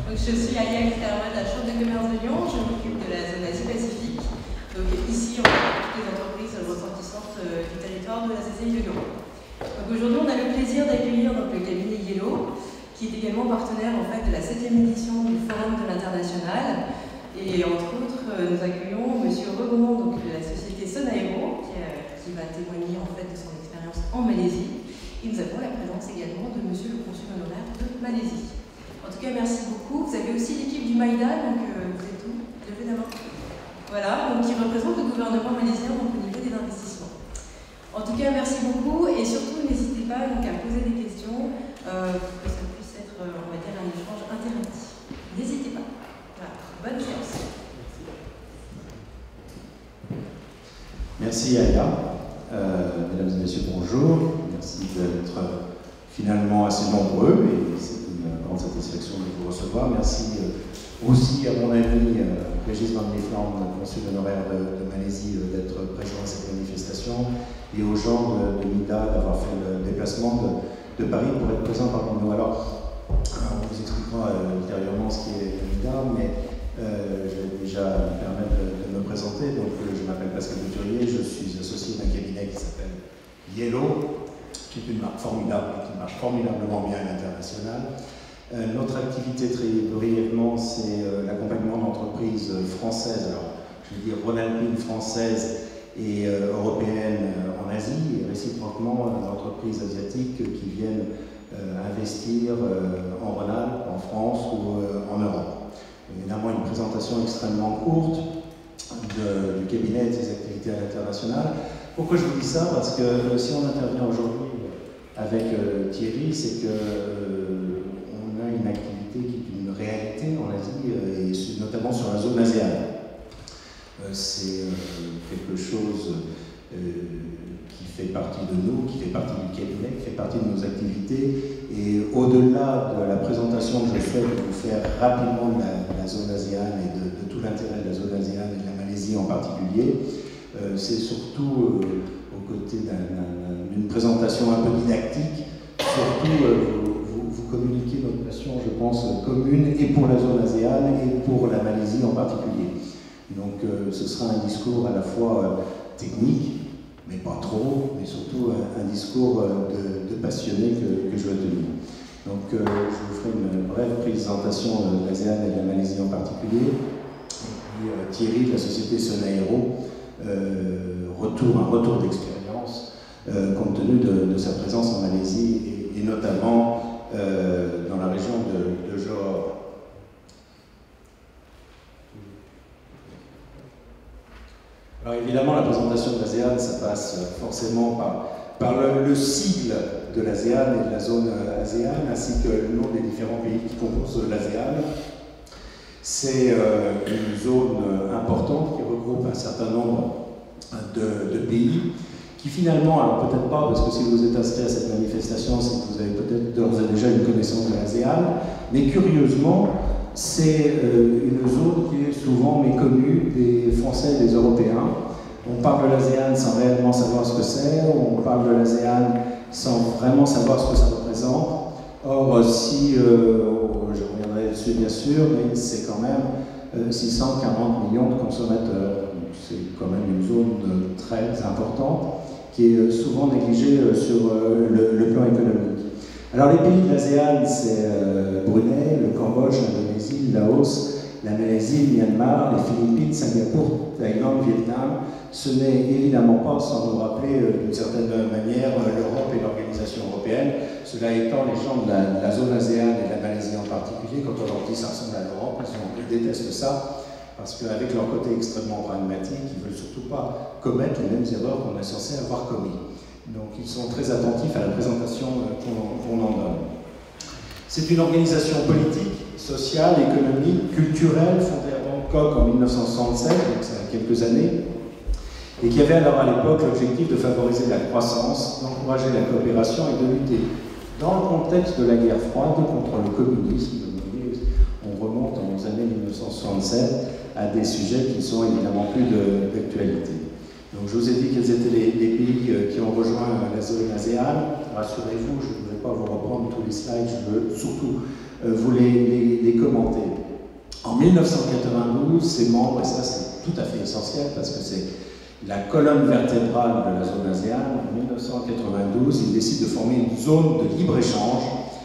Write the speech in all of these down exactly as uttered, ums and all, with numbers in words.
Donc, je suis Aya Exterma de la Chambre de commerce de Lyon, je m'occupe de la zone Asie-Pacifique. Donc ici, on a toutes les entreprises ressortissantes du territoire de la C C I de Lyon. Donc aujourd'hui, on a le plaisir d'accueillir le cabinet Yellow, qui est également partenaire en fait, de la septième édition du Forum de l'International. Et entre autres, nous accueillons M. Regomont donc, de la société Sonaero, qui, euh, qui va témoigner en fait, de son expérience en Malaisie. Et nous avons la présence également de M. le consul honoraire de Malaisie. En tout cas, merci beaucoup. Vous avez aussi l'équipe du Maïda, donc euh, vous êtes où? Levez la main. Voilà, donc qui représente le gouvernement malaisien donc, au niveau des investissements. En tout cas, merci beaucoup et surtout n'hésitez pas donc, à poser des questions euh, pour que ça puisse être, on va dire, un échange interactif. N'hésitez pas. Voilà. Bonne séance. Merci Aya. Euh, mesdames et messieurs, bonjour. Merci d'être finalement assez nombreux et c'est une grande satisfaction de vous recevoir. Merci euh, aussi à mon ami euh, Régis Van Liefland, consul honoraire de, de Malaisie, euh, d'être présent à cette manifestation et aux gens de, de MIDA d'avoir fait le déplacement de, de Paris pour être présent parmi nous. Alors, on vous expliquera euh, ultérieurement ce qui est MIDA, mais euh, je vais déjà me permettre de, de me présenter. Donc, euh, je m'appelle Pascal Couturier, je suis associé d'un cabinet qui s'appelle Yellow, qui est une marque formidable et qui marche formidablement bien à l'international. Euh, notre activité, très brièvement, c'est euh, l'accompagnement d'entreprises françaises, alors je veux dire Ronalpine française et euh, européenne euh, en Asie, et réciproquement d'entreprises asiatiques qui viennent euh, investir euh, en Rhône-Alpes, en France ou euh, en Europe. Évidemment, une présentation extrêmement courte de, du cabinet et de ses activités à l'international. Pourquoi je vous dis ça? Parce que euh, si on intervient aujourd'hui avec euh, Thierry, c'est que euh, on a une activité qui est une réalité en Asie, euh, et notamment sur la zone ASEAN. Euh, c'est euh, quelque chose euh, qui fait partie de nous, qui fait partie du cabinet, qui fait partie de nos activités. Et au-delà de la présentation que je souhaite vous faire rapidement de la, de la zone ASEAN et de, de tout l'intérêt de la zone ASEAN et de la Malaisie en particulier, euh, c'est surtout euh, aux côtés d'une présentation un peu didactique, surtout euh, vous, vous communiquer notre passion, je pense, commune, et pour la zone ASEAN et pour la Malaisie en particulier. Donc euh, ce sera un discours à la fois euh, technique, mais pas trop, mais surtout un, un discours euh, de, de passionné que, que je vais tenir. Donc euh, je vous ferai une brève présentation de l'ASEAN et de la Malaisie en particulier. Et puis euh, Thierry de la société Sonaero, euh, retour, un retour d'expérience euh, compte tenu de, de sa présence en Malaisie et, et notamment euh, dans la région de, de Johor. Alors évidemment, la présentation de l'ASEAN, ça passe forcément par, par le, le sigle de l'ASEAN et de la zone ASEAN, ainsi que le nom des différents pays qui composent l'ASEAN. C'est euh, une zone importante qui regroupe un certain nombre de, de pays qui finalement, alors peut-être pas, parce que si vous êtes inscrit à cette manifestation, c'est que vous avez peut-être d'ores et déjà une connaissance de l'ASEAN, mais curieusement, c'est euh, une zone qui est souvent méconnue des Français et des Européens. On parle de l'ASEAN sans réellement savoir ce que c'est, on parle de l'ASEAN sans vraiment savoir ce que ça représente. Or, si, euh, je reviendrai dessus bien sûr, mais c'est quand même euh, six cent quarante millions de consommateurs. C'est quand même une zone euh, très importante qui est euh, souvent négligée euh, sur euh, le, le plan économique. Alors les pays de l'ASEAN, c'est euh, Brunei, le Cambodge, l'Indonésie, le Laos, la Malaisie, le Myanmar, les Philippines, Singapour, Thaïlande, Vietnam. Ce n'est évidemment pas, sans nous rappeler euh, d'une certaine manière, euh, l'Europe et l'organisation européenne. Cela étant, les gens de la, de la zone ASEAN et de la Malaisie en particulier, quand on leur dit ça ressemble à l'Europe, ils, ils détestent ça, parce qu'avec leur côté extrêmement pragmatique, ils ne veulent surtout pas commettre les mêmes erreurs qu'on est censé avoir commis. Donc ils sont très attentifs à la présentation qu'on qu'on en donne. C'est une organisation politique, sociale, économique, culturelle, fondée à Bangkok en mille neuf cent soixante-sept, donc ça a quelques années, et qui avait alors à l'époque l'objectif de favoriser la croissance, d'encourager la coopération et de lutter dans le contexte de la guerre froide contre le communisme. On remonte aux années mille neuf cent soixante-sept à des sujets qui sont évidemment plus d'actualité. Donc je vous ai dit quels étaient les, les pays qui ont rejoint la zone ASEAN. Rassurez-vous, je ne vais pas vous reprendre tous les slides, je veux surtout euh, vous les, les, les commentez. En mille neuf cent quatre-vingt-douze, ses membres, et ça c'est tout à fait essentiel parce que c'est la colonne vertébrale de la zone ASEAN, en mille neuf cent quatre-vingt-douze, ils décident de former une zone de libre-échange,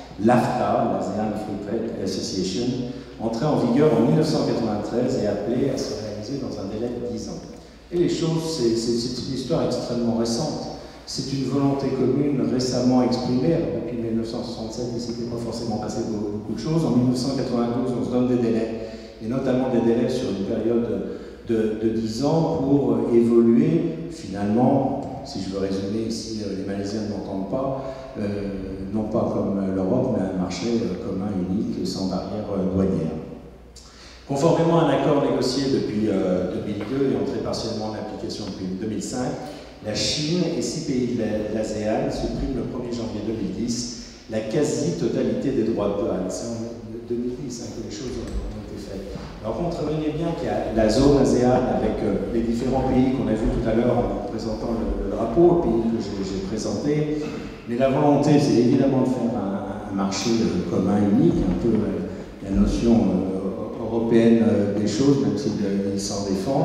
l'AFTA, l'ASEAN Free Trade Association, entrée en vigueur en mille neuf cent quatre-vingt-treize et appelée à se réaliser dans un délai de dix ans. Et les choses, c'est une histoire extrêmement récente. C'est une volonté commune récemment exprimée. Alors, depuis mille neuf cent soixante-sept, il ne s'était pas forcément passé beaucoup de choses. En mille neuf cent quatre-vingt-douze, on se donne des délais, et notamment des délais sur une période de, de dix ans pour évoluer. Finalement, si je veux résumer ici, les Malaisiens ne m'entendent pas, euh, non pas comme l'Europe, mais un marché commun unique sans barrière douanière. Conformément à un accord négocié depuis euh, deux mille deux et entré partiellement en application depuis deux mille cinq, la Chine et six pays de l'ASEAN suppriment le premier janvier deux mille dix la quasi-totalité des droits de douane. C'est en deux mille dix hein, que les choses ont été faites. Alors comprenez bien qu'il y a la zone ASEAN avec euh, les différents pays qu'on a vus tout à l'heure en présentant le, le drapeau, pays que j'ai présenté. Mais la volonté, c'est évidemment de faire un, un marché euh, commun unique, un peu euh, la notion euh, européenne euh, des choses, même s'ils euh, s'en défendent.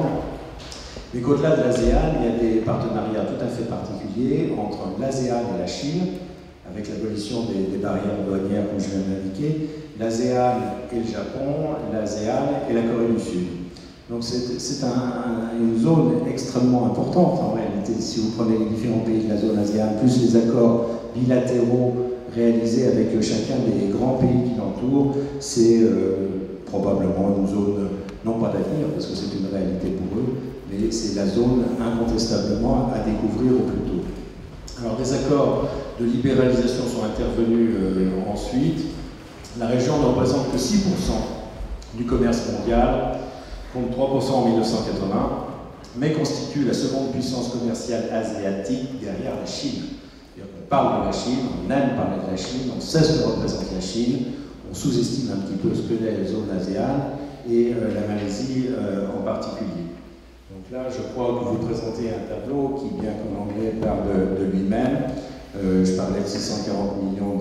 Mais qu'au-delà de l'ASEAN, il y a des partenariats tout à fait particuliers entre l'ASEAN et la Chine, avec l'abolition des, des barrières douanières, comme je viens de l'indiquer, l'ASEAN et le Japon, l'ASEAN et la Corée du Sud. Donc c'est un, un, une zone extrêmement importante en réalité. Si vous prenez les différents pays de la zone ASEAN, plus les accords bilatéraux réalisés avec chacun des grands pays qui l'entourent, c'est euh, probablement une zone, non pas d'avenir, parce que c'est une réalité pour eux, mais c'est la zone incontestablement à découvrir au plus tôt. Alors des accords de libéralisation sont intervenus euh, ensuite. La région ne représente que six pour cent du commerce mondial, contre trois pour cent en mille neuf cent quatre-vingts, mais constitue la seconde puissance commerciale asiatique derrière la Chine. On parle de la Chine, on aime parler de la Chine, on sait ce que représente la Chine, on sous-estime un petit peu ce que est la zone ASEAN et euh, la Malaisie euh, en particulier. Donc là, je crois que vous présentez un tableau qui, bien qu'en anglais, parle de, de lui-même. Euh, je parlais de six cent quarante millions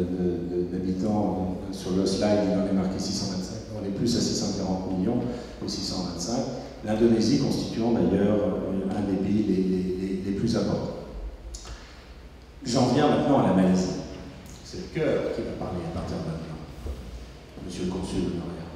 d'habitants sur le slide, il en est marqué six cent vingt-cinq. On est plus à six cent quarante millions que six cent vingt-cinq. L'Indonésie constituant d'ailleurs un des pays les, les, les plus importants. J'en viens maintenant à la Malaisie. C'est le cœur qui va parler à partir de maintenant. Monsieur le consul de Montréal.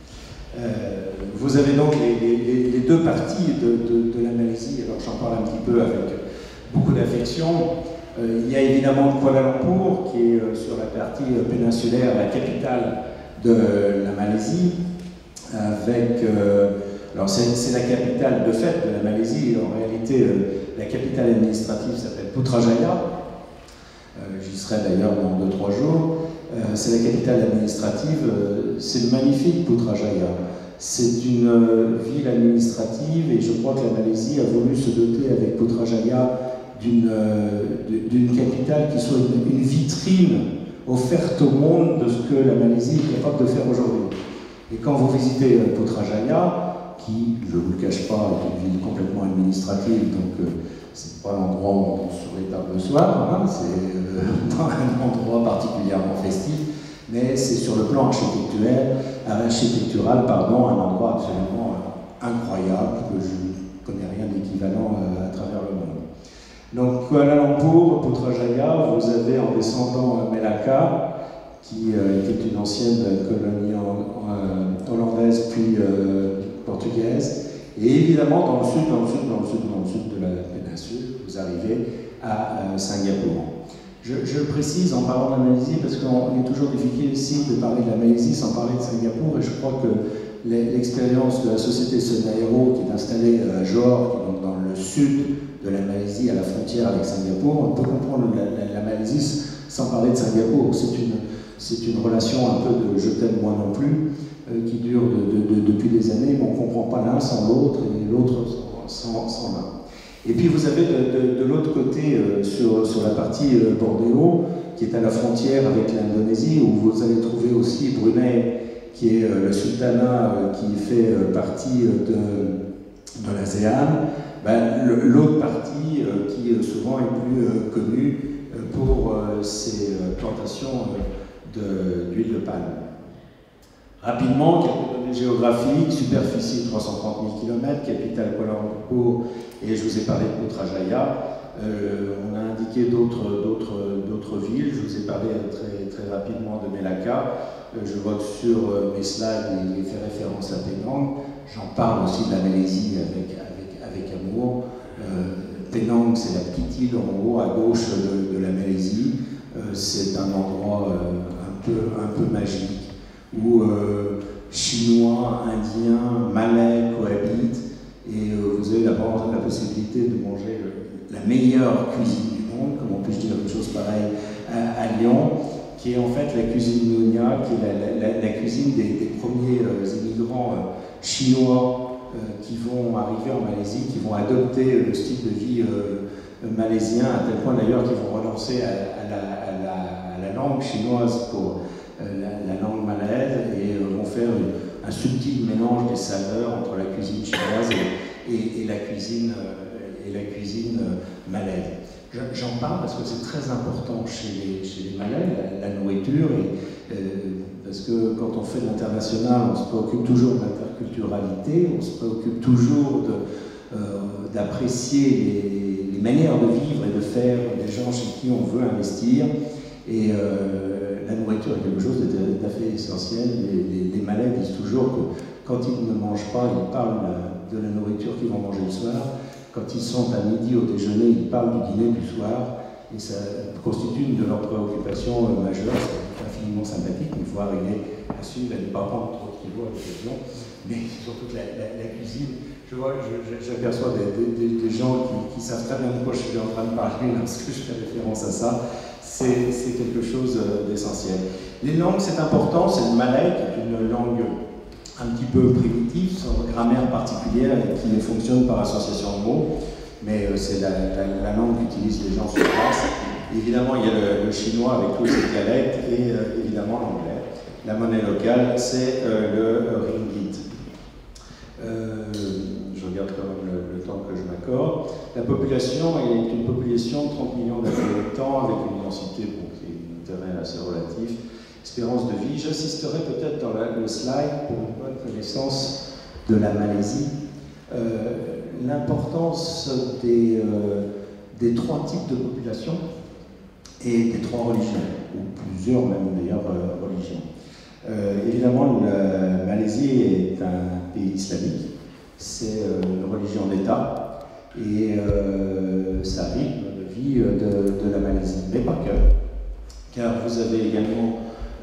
Euh, vous avez donc les, les, les deux parties de, de, de la Malaisie. Alors j'en parle un petit peu avec beaucoup d'affection. Euh, il y a évidemment Kuala Lumpur, qui est euh, sur la partie euh, péninsulaire, la capitale de la Malaisie, avec... Euh, alors c'est la capitale de fait de la Malaisie. En réalité, euh, la capitale administrative s'appelle Putrajaya. Euh, J'y serai d'ailleurs dans deux trois jours. Euh, c'est la capitale administrative. Euh, c'est magnifique, Putrajaya. C'est une euh, ville administrative et je crois que la Malaisie a voulu se doter avec Putrajaya d'une euh, d'une capitale qui soit une, une vitrine offerte au monde de ce que la Malaisie est capable de faire aujourd'hui. Et quand vous visitez euh, Putrajaya, qui, je ne vous le cache pas, est une ville complètement administrative, donc euh, c'est pas l'endroit où on se rétable le soir, hein, c'est euh, pas un endroit particulièrement festif, mais c'est sur le plan architectural, architectural pardon, un endroit absolument euh, incroyable, que je ne connais rien d'équivalent euh, à travers le monde. Donc Kuala Lumpur, Putrajaya, vous avez en descendant euh, Melaka, qui euh, était une ancienne colonie en, en, hollandaise puis euh, portugaise, et évidemment dans le sud, dans le sud, dans le sud, dans le sud de la péninsule, vous arrivez à euh, Singapour. Je, je précise en parlant de la Malaisie parce qu'on est toujours difficile ici de parler de la Malaisie sans parler de Singapour, et je crois que l'expérience de la société Sunaero qui est installée à Johor, qui est donc dans le sud de la Malaisie, à la frontière avec Singapour, on peut comprendre la, la, la Malaisie sans parler de Singapour. C'est une, c'est une relation un peu de je t'aime moi non plus, euh, qui dure de, de, de, depuis des années, mais on ne comprend pas l'un sans l'autre et l'autre sans, sans l'un. Et puis vous avez de, de, de l'autre côté, euh, sur, sur la partie euh, Bornéo, qui est à la frontière avec l'Indonésie, où vous allez trouver aussi Brunei, qui est euh, le sultanat euh, qui fait euh, partie euh, de, de l'ASEAN. Ben, l'autre partie euh, qui euh, souvent est plus euh, connue euh, pour euh, ses euh, plantations euh, d'huile de, de palme. Rapidement, quelques données géographiques: superficie trois cent trente mille kilomètres, capitale Kuala Lumpur, et je vous ai parlé de Putrajaya. Euh, on a indiqué d'autres villes. Je vous ai parlé très, très rapidement de Melaka. Euh, je vois que sur euh, mes slides, il fait référence à Penang. J'en parle aussi de la Malaisie avec, avec, avec amour. Euh, Penang, c'est la petite île en haut à gauche de, de la Malaisie. Euh, c'est un endroit euh, un, peu, un peu magique où euh, Chinois, Indiens, Malais cohabitent, et euh, vous avez d'abord la possibilité de manger le, la meilleure cuisine du monde, comment puis-je dire une chose pareille, à, à Lyon, qui est en fait la cuisine Nyonya, qui est la, la, la cuisine des, des premiers euh, immigrants euh, chinois euh, qui vont arriver en Malaisie, qui vont adopter le style de vie euh, malaisien, à tel point d'ailleurs qu'ils vont relancer à, à, la, à, la, à la langue chinoise pour euh, la, la langue malaise, et euh, vont faire une, un subtil mélange des saveurs entre la cuisine chinoise et, et, et la cuisine, euh, et la cuisine euh, malaise. J'en parle parce que c'est très important chez les, chez les Malais, la, la nourriture, et, euh, parce que quand on fait de l'international, on se préoccupe toujours de l'interculturalité, on se préoccupe toujours d'apprécier euh, les, les manières de vivre et de faire des gens chez qui on veut investir. Et euh, la nourriture est quelque chose de tout à fait essentiel. Les, les, les Malais disent toujours que quand ils ne mangent pas, ils parlent de la nourriture qu'ils vont manger le soir. Quand ils sont à midi au déjeuner, ils parlent du dîner du soir, et ça constitue une de leurs préoccupations euh, majeures. C'est infiniment sympathique, mais il faut arriver à suivre, à ne pas prendre trop de kilos à l'occasion, mais surtout la, la, la cuisine. Je vois, j'aperçois des, des, des gens qui, qui savent très bien de quoi je suis en train de parler lorsque je fais référence à ça. C'est quelque chose d'essentiel. Les langues, c'est important. C'est le malais, qui est une langue un petit peu primitive, sans grammaire particulière, et qui fonctionne par association de mots, mais euh, c'est la, la, la langue qu'utilisent les gens sur place. Évidemment, il y a le, le chinois avec tous ses dialectes, et euh, évidemment l'anglais. La monnaie locale, c'est euh, le ringgit. Euh, je regarde quand même le, le temps que je m'accorde. La population est une population de trente millions d'habitants, avec une densité bon, qui est un terrain assez relatif. Espérance de vie. J'assisterai peut-être dans la, le slide pour une bonne connaissance de la Malaisie. Euh, L'importance des, euh, des trois types de population et des trois religions, ou plusieurs même d'ailleurs euh, religions. Euh, évidemment, la Malaisie est un pays islamique, c'est euh, une religion d'État, et euh, ça rythme de vie de, de la Malaisie, mais pas que, car vous avez également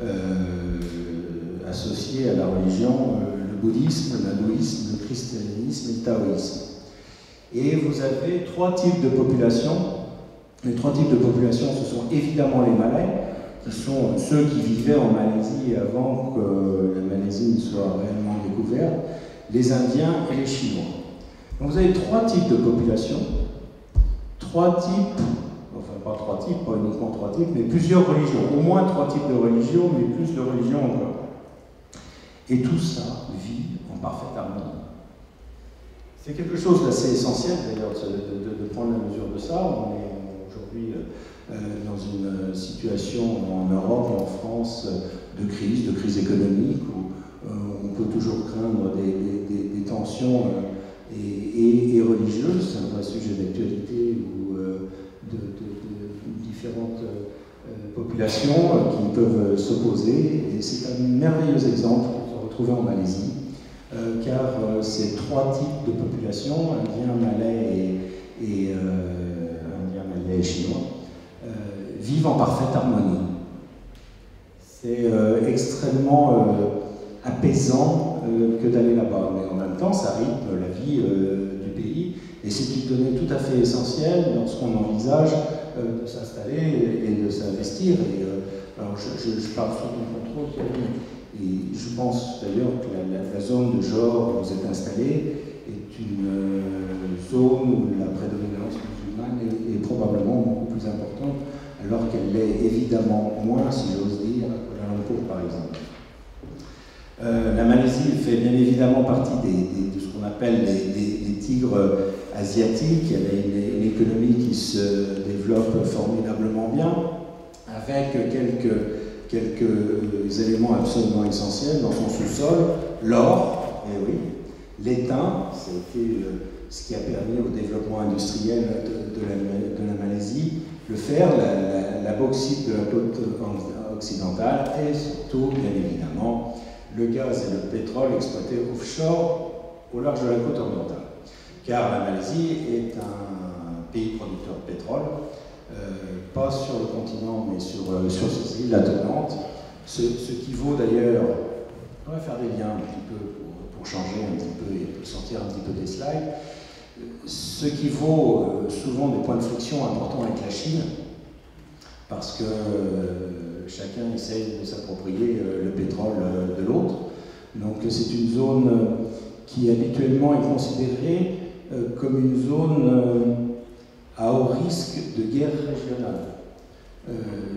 Euh, associé à la religion, euh, le bouddhisme, l'hindouisme, le christianisme et le taoïsme. Et vous avez trois types de populations. Les trois types de populations, ce sont évidemment les Malais, qui sont ceux qui vivaient en Malaisie avant que la Malaisie ne soit réellement découverte, les Indiens et les Chinois. Donc vous avez trois types de populations, trois types, enfin pas trois types, pas uniquement trois types, mais plusieurs religions, au moins trois types de religions, mais plus de religions encore. Et tout ça vit en parfaite harmonie. C'est quelque chose d'assez essentiel d'ailleurs de, de, de prendre la mesure de ça. On est aujourd'hui euh, dans une situation en Europe et en France de crise, de crise économique, où euh, on peut toujours craindre des, des, des, des tensions euh, et, et, et religieuses. C'est un vrai sujet d'actualité où euh, de, de, de différentes euh, populations euh, qui peuvent s'opposer. Et c'est un merveilleux exemple qu'on se retrouve en Malaisie. Euh, car euh, ces trois types de populations, indiens, malais et, et, euh, indiens, malais et chinois, euh, vivent en parfaite harmonie. C'est euh, extrêmement euh, apaisant euh, que d'aller là-bas, mais en même temps, ça rythme la vie euh, du pays, et c'est une donnée tout à fait essentielle lorsqu'on envisage euh, de s'installer et, et de s'investir. Euh, alors, je, je, je parle sous mon contrôle, et je pense d'ailleurs que la, la, la zone de genre où vous êtes installé est une euh, zone où la prédominance musulmane est, est probablement beaucoup plus importante, alors qu'elle l'est évidemment moins, si j'ose dire, à Kuala Lumpur par exemple. Euh, la Malaisie fait bien évidemment partie des, des, de ce qu'on appelle les, des, des tigres asiatiques. Elle a une, une économie qui se développe formidablement bien, avec quelques quelques éléments absolument essentiels dans son sous-sol. L'or, et oui, l'étain, ça a été euh, ce qui a permis au développement industriel de, de, la, de la Malaisie, le fer, la, la, la bauxite de la côte occidentale et surtout, bien évidemment, le gaz et le pétrole exploités offshore au large de la côte orientale. Car la Malaisie est un pays producteur de pétrole, euh, pas sur le continent, mais sur, euh, sur ces îles attenantes, ce, ce qui vaut d'ailleurs, on va faire des liens un petit peu pour, pour changer un petit peu et pour sortir un petit peu des slides, ce qui vaut euh, souvent des points de friction importants avec la Chine, parce que euh, chacun essaye de s'approprier euh, le pétrole euh, de l'autre. Donc c'est une zone euh, qui habituellement est considérée euh, comme une zone euh, à haut risque de guerre régionale. Euh,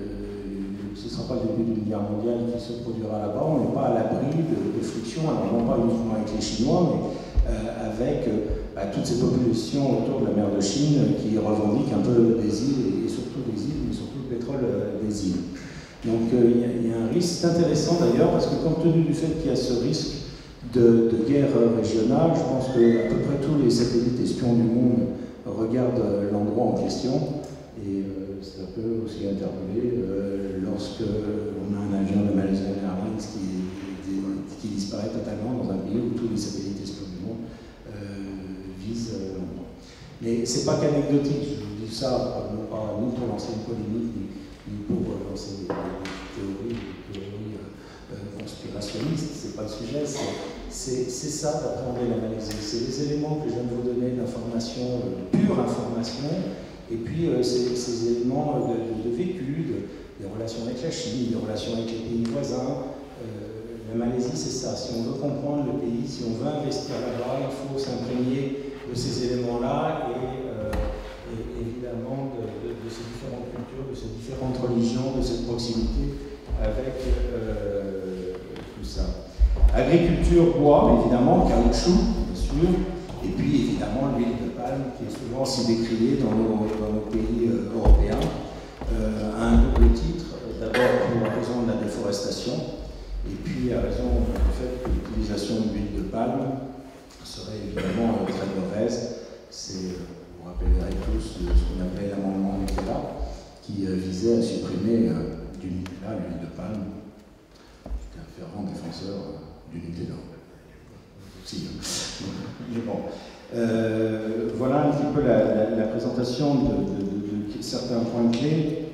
ce ne sera pas le début d'une guerre mondiale qui se produira là-bas, on n'est pas à l'abri de, de frictions, alors non pas uniquement avec les Chinois, mais euh, avec euh, bah, toutes ces populations autour de la mer de Chine qui revendiquent un peu des îles, et surtout des îles, mais surtout le pétrole euh, des îles. Donc il euh, y, y a un risque intéressant d'ailleurs, parce que compte tenu du fait qu'il y a ce risque de, de guerre régionale, je pense que à peu près tous les satellites espions du monde regardent l'endroit en question, et euh, ça peut aussi interpeller euh, lorsque on a un avion de Malaysian Airlines qui, qui, qui disparaît totalement dans un pays où tous les satellites espions du monde euh, visent euh, l'endroit. Mais c'est pas qu'anecdotique, je vous dis ça non pas ni pour lancer une polémique, ni, ni pour euh, lancer des, des théories, des théories euh, euh, conspirationnistes, c'est pas le sujet, c'est ça d'appréhender la Malaisie. C'est les éléments que je viens de vous donner d'information, de pure information, et puis euh, ces, ces éléments de, de vécu, de, des relations avec la Chine, des relations avec les pays voisins. Euh, la Malaisie, c'est ça. Si on veut comprendre le pays, si on veut investir là-bas, il faut s'imprégner de ces éléments-là et, euh, et évidemment de, de, de ces différentes cultures, de ces différentes religions, de cette proximité avec euh, tout ça. Agriculture, bois, évidemment, caoutchouc, bien sûr, et puis évidemment l'huile de palme qui est souvent si décriée dans nos, dans nos pays euh, européens, euh, à un double titre, d'abord pour la raison de la déforestation, et puis à raison du fait que l'utilisation de l'huile de palme serait évidemment euh, très mauvaise. C'est, vous vous rappellerez tous de ce qu'on appelait l'amendement Nutella, qui euh, visait à supprimer euh, du Nutella, l'huile de palme. J'étais un fervent défenseur euh, du Nutella. Si, mais bon. Euh, voilà un petit peu la, la, la présentation de, de, de, de certains points clés,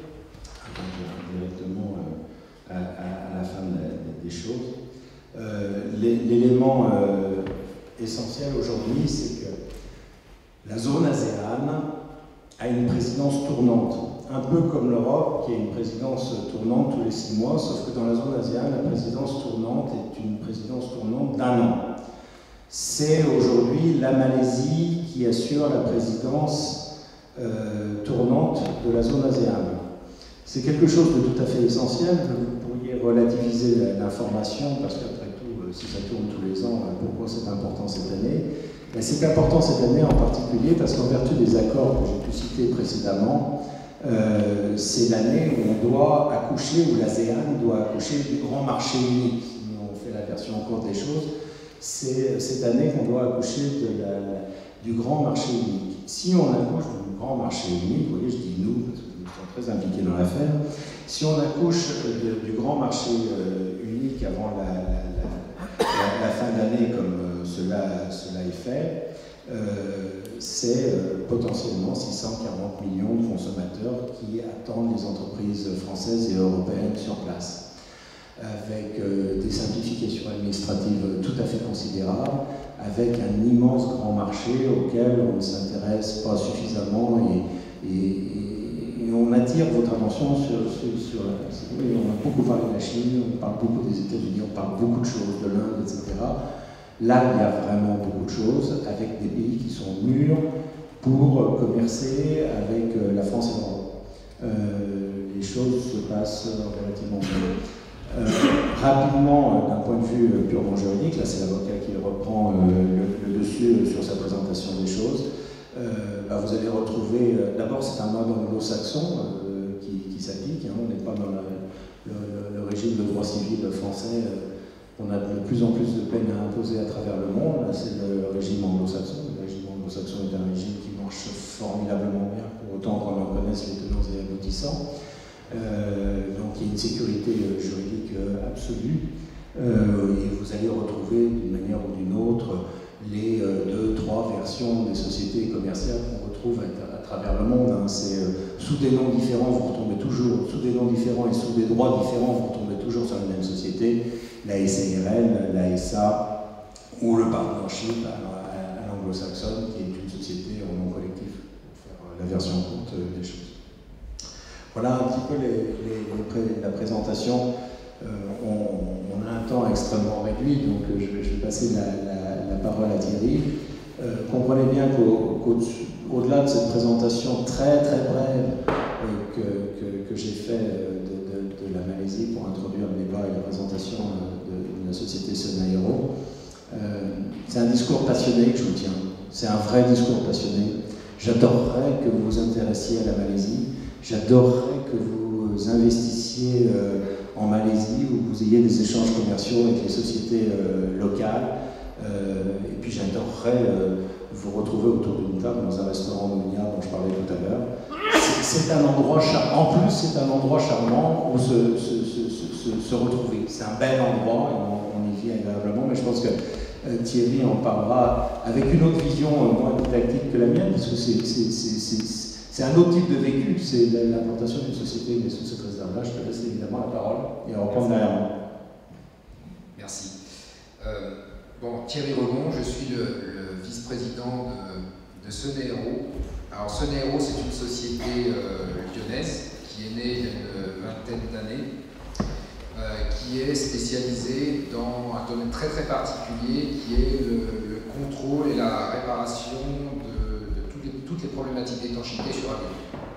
directement euh, à, à, à la fin de la, des choses. Euh, L'élément euh, essentiel aujourd'hui, c'est que la zone ASEAN a une présidence tournante, un peu comme l'Europe qui a une présidence tournante tous les six mois, sauf que dans la zone ASEAN, la présidence tournante est une présidence tournante d'un an. C'est aujourd'hui la Malaisie qui assure la présidence euh, tournante de la zone ASEAN. C'est quelque chose de tout à fait essentiel. Vous pourriez relativiser l'information, parce qu'après tout, si ça tourne tous les ans, pourquoi c'est important cette année? C'est important cette année en particulier parce qu'en vertu des accords que j'ai pu citer précédemment, euh, c'est l'année où on doit accoucher, où l'ASEAN doit accoucher du grand marché unique. Si on fait la version courte des choses, c'est cette année qu'on doit accoucher de la, du grand marché unique. Si on accouche du grand marché unique, vous voyez, je dis nous, parce que nous sommes très impliqués dans l'affaire, si on accouche de, du grand marché euh, unique avant la, la, la, la, la fin d'année, comme euh, cela, cela est fait, euh, c'est euh, potentiellement six cent quarante millions de consommateurs qui attendent les entreprises françaises et européennes sur place, avec euh, des simplifications administratives tout à fait considérables, avec un immense grand marché auquel on ne s'intéresse pas suffisamment et, et, et, et on attire votre attention sur, sur, sur oui, on a beaucoup parlé de la Chine, on parle beaucoup des États-Unis, on parle beaucoup de choses, de l'Inde, et cetera. Là, il y a vraiment beaucoup de choses, avec des pays qui sont mûrs pour commercer avec la France et l'Europe. Euh, les choses se passent relativement bien. Euh, rapidement, d'un point de vue purement juridique, là c'est l'avocat qui reprend euh, le, le dessus sur sa présentation des choses, euh, bah, vous allez retrouver, d'abord c'est un mode anglo-saxon euh, qui, qui s'applique, hein, on n'est pas dans la, le, le, le régime de droit civil français qu'on a de plus en plus de peine à imposer à travers le monde. C'est le régime anglo-saxon. Le régime anglo-saxon est un régime qui marche formidablement bien, pour autant qu'on en connaisse les tenants et aboutissants. Euh, donc il y a une sécurité juridique absolue. Euh, et vous allez retrouver d'une manière ou d'une autre les euh, deux, trois versions des sociétés commerciales qu'on retrouve à, à travers le monde. Hein. C'est euh, sous des noms différents, vous retombez toujours, sous des noms différents et sous des droits différents, vous retombez toujours sur la même société, la S A R L, la S A ou le partnership à, à, à l'anglo-saxonne, qui est une société en nom collectif, pour faire euh, la version courte euh, des choses. Voilà un petit peu les, les, les pré la présentation. Euh, on, on a un temps extrêmement réduit, donc euh, je, vais, je vais passer la, la, la parole à Thierry. Euh, comprenez bien qu'au-delà de cette présentation très très brève euh, que, que, que j'ai fait de, de, de la Malaisie pour introduire le débat et la présentation de, de la société Sonaero, euh, c'est un discours passionné que je vous tiens. C'est un vrai discours passionné. J'adorerais que vous vous intéressiez à la Malaisie. J'adorerais que vous investissiez euh, en Malaisie, où vous ayez des échanges commerciaux avec les sociétés euh, locales. Euh, et puis j'adorerais euh, vous retrouver autour d'une table dans un restaurant Nounia dont je parlais tout à l'heure. C'est un endroit charmant. En plus, c'est un endroit charmant où se, se, se, se, se retrouver. C'est un bel endroit et on, on y vit agréablement. Mais je pense que euh, Thierry en parlera avec une autre vision euh, moins didactique que la mienne, parce que c'est un autre type de vécu. C'est l'implantation d'une société sous cette réserve-là. Je te laisse évidemment la parole et on reprend derrière moi. Merci. Euh, bon, Thierry Rebond, je suis le, le vice-président de, de Sonaero. Alors Sonaero, c'est une société euh, lyonnaise qui est née il y a une vingtaine d'années, euh, qui est spécialisée dans un domaine très très particulier qui est le, le contrôle et la réparation de, de toutes, les, toutes les problématiques d'étanchéité sur avion.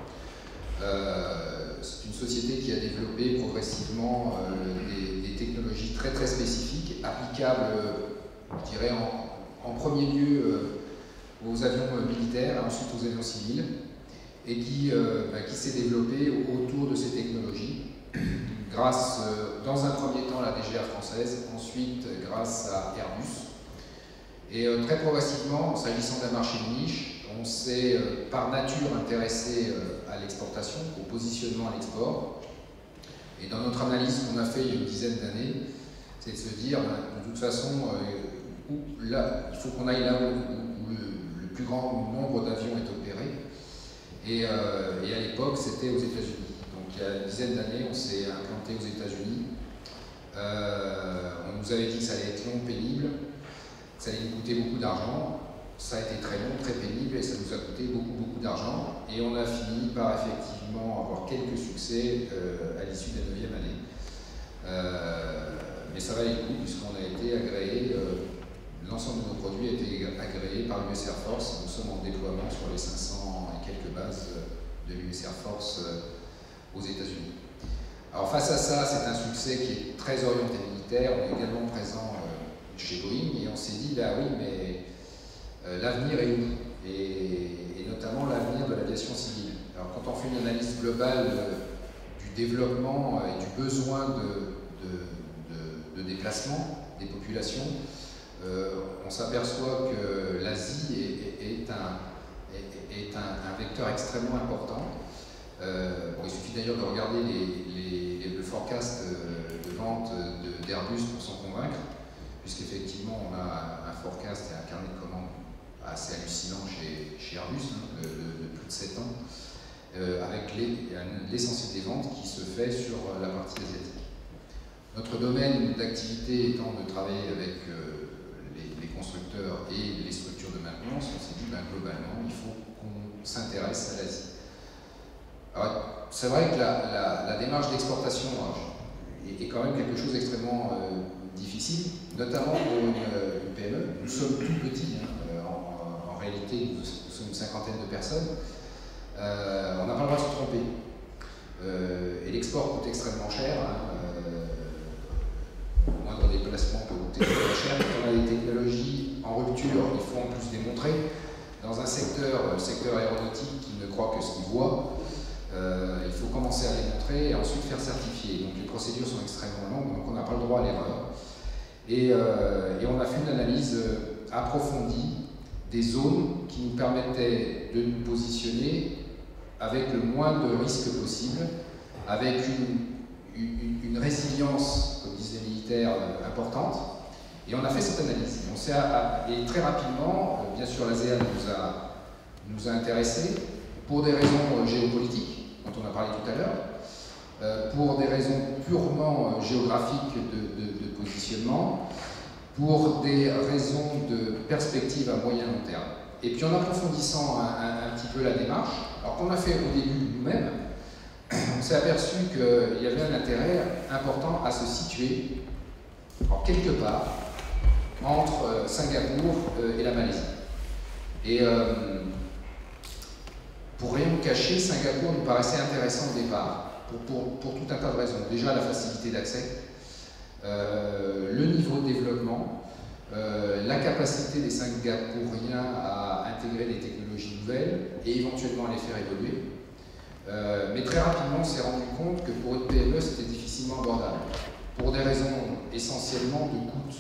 Euh, c'est une société qui a développé progressivement euh, des, des technologies très très spécifiques, applicables, euh, je dirais, en, en premier lieu euh, aux avions militaires et ensuite aux avions civils, et qui, euh, bah, qui s'est développé autour de ces technologies, grâce, euh, dans un premier temps, à la D G A française, ensuite grâce à Airbus. Et euh, très progressivement, s'agissant d'un marché de niche, on s'est euh, par nature intéressé euh, à l'exportation, au positionnement à l'export. Et dans notre analyse qu'on a fait il y a une dizaine d'années, c'est de se dire, bah, de toute façon, euh, où, là, il faut qu'on aille là où, où le, le plus grand nombre d'avions est opéré. Et, euh, et à l'époque, c'était aux États-Unis. Donc il y a une dizaine d'années, on s'est implanté aux États-Unis. Euh, on nous avait dit que ça allait être long, pénible, que ça allait nous coûter beaucoup d'argent. Ça a été très long, très pénible et ça nous a coûté beaucoup, beaucoup d'argent. Et on a fini par effectivement avoir quelques succès euh, à l'issue de la neuvième année. Euh, mais ça valait le coup puisqu'on a été agréé, euh, l'ensemble de nos produits a été agréé par l'U S Air Force. Nous sommes en déploiement sur les cinq cents et quelques bases de l'U S Air Force euh, aux États-Unis. Alors face à ça, c'est un succès qui est très orienté militaire. On est également présent euh, chez Boeing et on s'est dit, bah oui, mais Euh, l'avenir est où et, et notamment l'avenir de l'aviation civile. Alors quand on fait une analyse globale euh, du développement et du besoin de, de, de, de déplacement des populations, euh, on s'aperçoit que l'Asie est, est, est, un, est, est un, un vecteur extrêmement important. Euh, bon, il suffit d'ailleurs de regarder les, les, les, le forecast de vente d'Airbus pour s'en convaincre, puisqu'effectivement on a un forecast et un carnet de commandes assez hallucinant chez, chez Airbus, hein, de, de, de plus de sept ans, euh, avec l'essentiel des ventes qui se fait sur la partie asiatique. Notre domaine d'activité étant de travailler avec euh, les, les constructeurs et les structures de maintenance, on s'est dit ben, globalement il faut qu'on s'intéresse à l'Asie. C'est vrai que la, la, la démarche d'exportation est, est quand même quelque chose d'extrêmement euh, difficile, notamment pour une, une P M E. Nous sommes tout petits. Hein. En réalité, nous sommes une cinquantaine de personnes, euh, on n'a pas le droit de se tromper. Euh, et l'export coûte extrêmement cher. Hein, euh, le moindre déplacement peut coûter très cher. Quand on a des technologies en rupture, il faut en plus démontrer. Dans un secteur, le secteur aéronautique, qui ne croit que ce qu'il voit, Euh, il faut commencer à les montrer et ensuite faire certifier. Donc les procédures sont extrêmement longues, donc on n'a pas le droit à l'erreur. Et, euh, et on a fait une analyse approfondie des zones qui nous permettaient de nous positionner avec le moins de risques possible, avec une, une, une résilience, comme disent les militaires, importante. Et on a fait cette analyse. On s'est, et très rapidement, bien sûr, l'A S E A N nous a, nous a intéressés pour des raisons géopolitiques, dont on a parlé tout à l'heure, euh, pour des raisons purement géographiques de, de, de positionnement, pour des raisons de perspective à moyen long terme. Et puis en approfondissant un, un, un petit peu la démarche, alors qu'on a fait au début nous-mêmes, on s'est aperçu qu'il y avait un intérêt important à se situer alors, quelque part entre Singapour et la Malaisie. Et euh, pour rien vous cacher, Singapour nous paraissait intéressant au départ, pour, pour, pour tout un tas de raisons. Déjà la facilité d'accès, euh, le niveau de développement, euh, la capacité des Singapouriens à intégrer des technologies nouvelles et éventuellement à les faire évoluer. Euh, mais très rapidement, on s'est rendu compte que pour une P M E, c'était difficilement abordable, pour des raisons essentiellement de coût.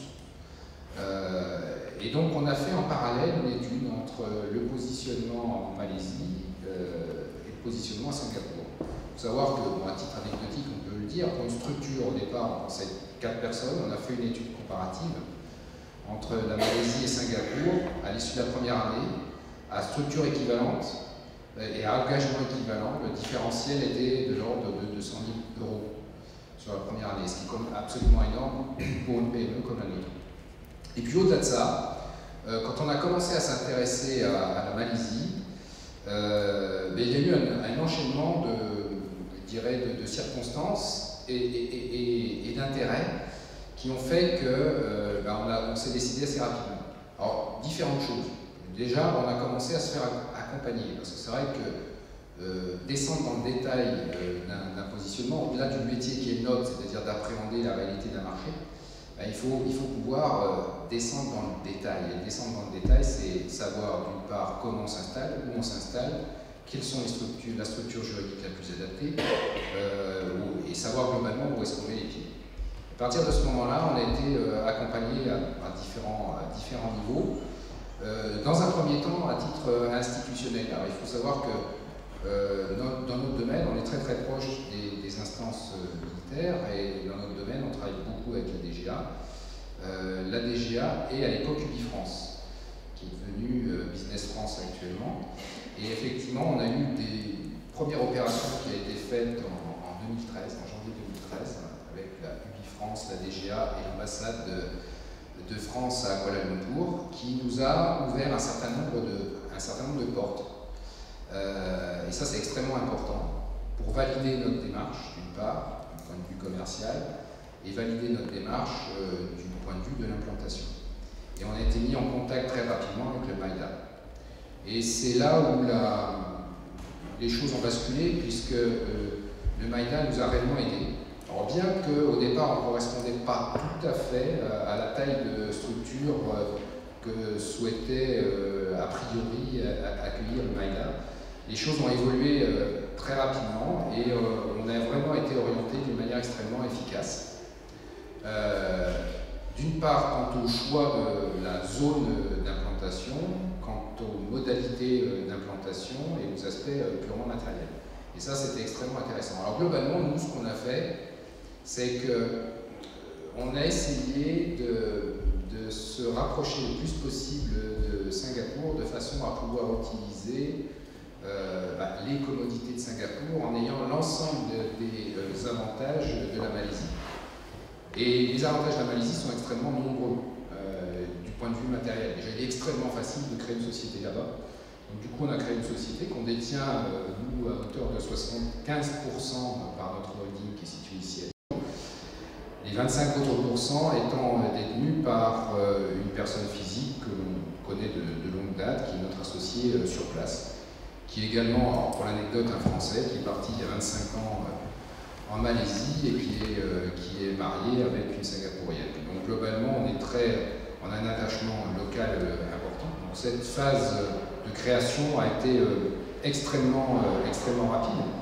Euh, et donc, on a fait en parallèle une étude entre le positionnement en Malaisie euh, et le positionnement à Singapour. Il faut savoir que, bon, à titre anecdotique, on peut le dire, pour une structure, au départ, on pensait quatre personnes, on a fait une étude comparative entre la Malaisie et Singapour à l'issue de la première année, à structure équivalente et à engagement équivalent. Le différentiel était de l'ordre de deux cent mille euros sur la première année, ce qui est comme absolument énorme pour une P M E comme la nôtre. Et puis au-delà de ça, euh, quand on a commencé à s'intéresser à, à la Malaisie, euh, ben, il y a eu un, un enchaînement de, je dirais, de, de circonstances et, et, et, et d'intérêts qui ont fait que euh, ben, on, on s'est décidé assez rapidement. Alors, différentes choses. Déjà, on a commencé à se faire accompagner, parce que c'est vrai que euh, descendre dans le détail euh, d'un positionnement, au-delà du métier qui est le nôtre, c'est-à-dire d'appréhender la réalité d'un marché, ben, il, faut, il faut pouvoir euh, descendre dans le détail. Et descendre dans le détail, c'est savoir d'une part comment on s'installe, où on s'installe, quelles sont les structures, la structure juridique la plus adaptée, euh, et savoir globalement où est-ce qu'on met les pieds. À partir de ce moment-là, on a été euh, accompagné à, à, différents, à différents niveaux. Euh, dans un premier temps, à titre euh, institutionnel. Alors, il faut savoir que euh, dans, dans notre domaine, on est très très proche des, des instances euh, militaires, et dans notre domaine, on travaille beaucoup avec la D G A. Euh, la D G A et à l'époque UbiFrance, qui est devenue euh, Business France actuellement. Et effectivement, on a eu des premières opérations qui ont été faites en, en deux mille treize, en janvier deux mille treize, avec la UbiFrance, la D G A et l'ambassade de de France à Kuala Lumpur, qui nous a ouvert un certain nombre de, un certain nombre de portes. Euh, et ça, c'est extrêmement important pour valider notre démarche, d'une part, du point de vue commercial, et valider notre démarche euh, du point de vue de l'implantation. Et on a été mis en contact très rapidement avec le MIDA. Et c'est là où la, les choses ont basculé, puisque euh, le MIDA nous a réellement aidés. Alors bien qu'au départ on ne correspondait pas tout à fait à la taille de structure que souhaitait a priori accueillir le MIDA, les choses ont évolué très rapidement et on a vraiment été orienté d'une manière extrêmement efficace. D'une part quant au choix de la zone d'implantation, quant aux modalités d'implantation et aux aspects purement matériels. Et ça c'était extrêmement intéressant. Alors globalement nous ce qu'on a fait, c'est qu'on a essayé de, de se rapprocher le plus possible de Singapour de façon à pouvoir utiliser euh, bah, les commodités de Singapour en ayant l'ensemble des euh, avantages de la Malaisie. Et les avantages de la Malaisie sont extrêmement nombreux euh, du point de vue matériel. Déjà, il est extrêmement facile de créer une société là-bas. Donc, du coup, on a créé une société qu'on détient, euh, nous, à hauteur de soixante-quinze pour cent par notre holding qui est situé ici. Les vingt-cinq autres pourcents étant détenus par euh, une personne physique que l'on connaît de, de longue date, qui est notre associé euh, sur place, qui est également, alors pour l'anecdote, un Français qui est parti il y a vingt-cinq ans euh, en Malaisie et qui est, euh, qui est marié avec une Singapourienne. Donc globalement, on est très, on a un attachement local euh, important. Donc cette phase de création a été euh, extrêmement, euh, extrêmement rapide.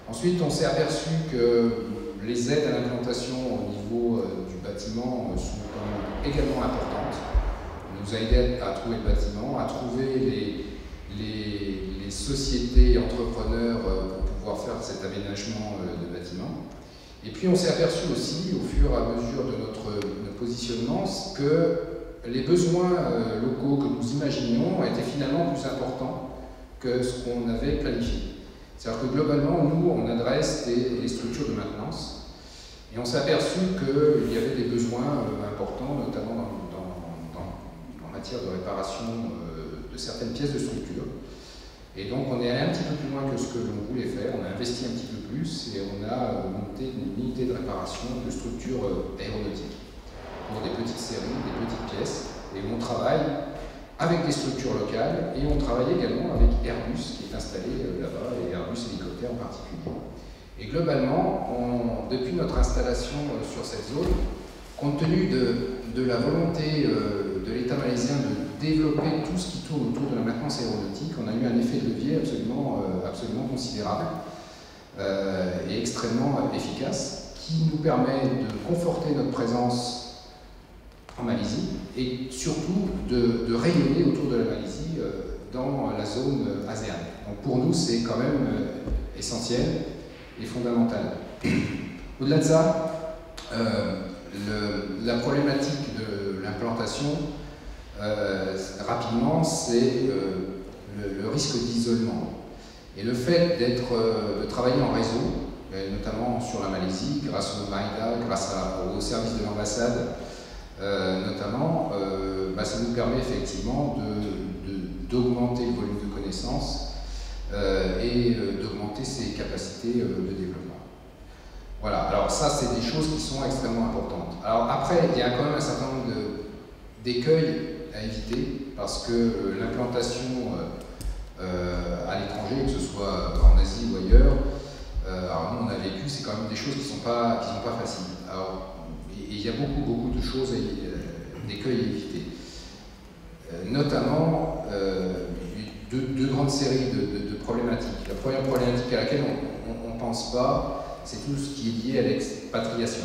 Ensuite, on s'est aperçu que les aides à l'implantation au niveau euh, du bâtiment sont quand même également importantes. On nous a aidé à trouver le bâtiment, à trouver les, les, les sociétés et entrepreneurs euh, pour pouvoir faire cet aménagement euh, de bâtiment. Et puis on s'est aperçu aussi, au fur et à mesure de notre, notre positionnement, que les besoins euh, locaux que nous imaginions étaient finalement plus importants que ce qu'on avait planifié. C'est-à-dire que globalement, nous, on adresse des, des structures de maintenance et on s'est aperçu qu'il y avait des besoins euh, importants, notamment dans, dans, dans, en matière de réparation euh, de certaines pièces de structure. Et donc on est allé un petit peu plus loin que ce que l'on voulait faire, on a investi un petit peu plus et on a monté une unité de réparation de structures aéronautiques pour des petites séries, des petites pièces. Et on travaille avec des structures locales et on travaille également avec Airbus qui est installé là-bas, et Airbus Hélicoptère en particulier. Et globalement, on, depuis notre installation sur cette zone, compte tenu de, de la volonté euh, de l'État malaisien de développer tout ce qui tourne autour de la maintenance aéronautique, on a eu un effet de levier absolument, euh, absolument considérable euh, et extrêmement efficace, qui nous permet de conforter notre présence en Malaisie et surtout de, de rayonner autour de la Malaisie euh, dans la zone ASEAN. Donc pour nous, c'est quand même euh, essentiel et fondamental. Au-delà de ça, euh, le, la problématique de l'implantation, euh, rapidement, c'est euh, le, le risque d'isolement. Et le fait d'être, euh, de travailler en réseau, notamment sur la Malaisie, grâce au MAIDA, grâce à, au service de l'ambassade, euh, notamment, euh, bah, ça nous permet effectivement d'augmenter le volume de connaissances euh, et euh, d'augmenter ses capacités euh, de développement. Voilà, alors ça, c'est des choses qui sont extrêmement importantes. Alors après, il y a quand même un certain nombre d'écueils à éviter, parce que euh, l'implantation euh, euh, à l'étranger, que ce soit en Asie ou ailleurs, euh, alors nous on a vécu, c'est quand même des choses qui ne sont pas, qui sont pas faciles. Alors, et il y a beaucoup, beaucoup de choses, euh, d'écueils à éviter. Euh, notamment, euh, deux, deux grandes séries de, de, de problématiques. La première problématique à laquelle on ne pense pas, c'est tout ce qui est lié à l'expatriation.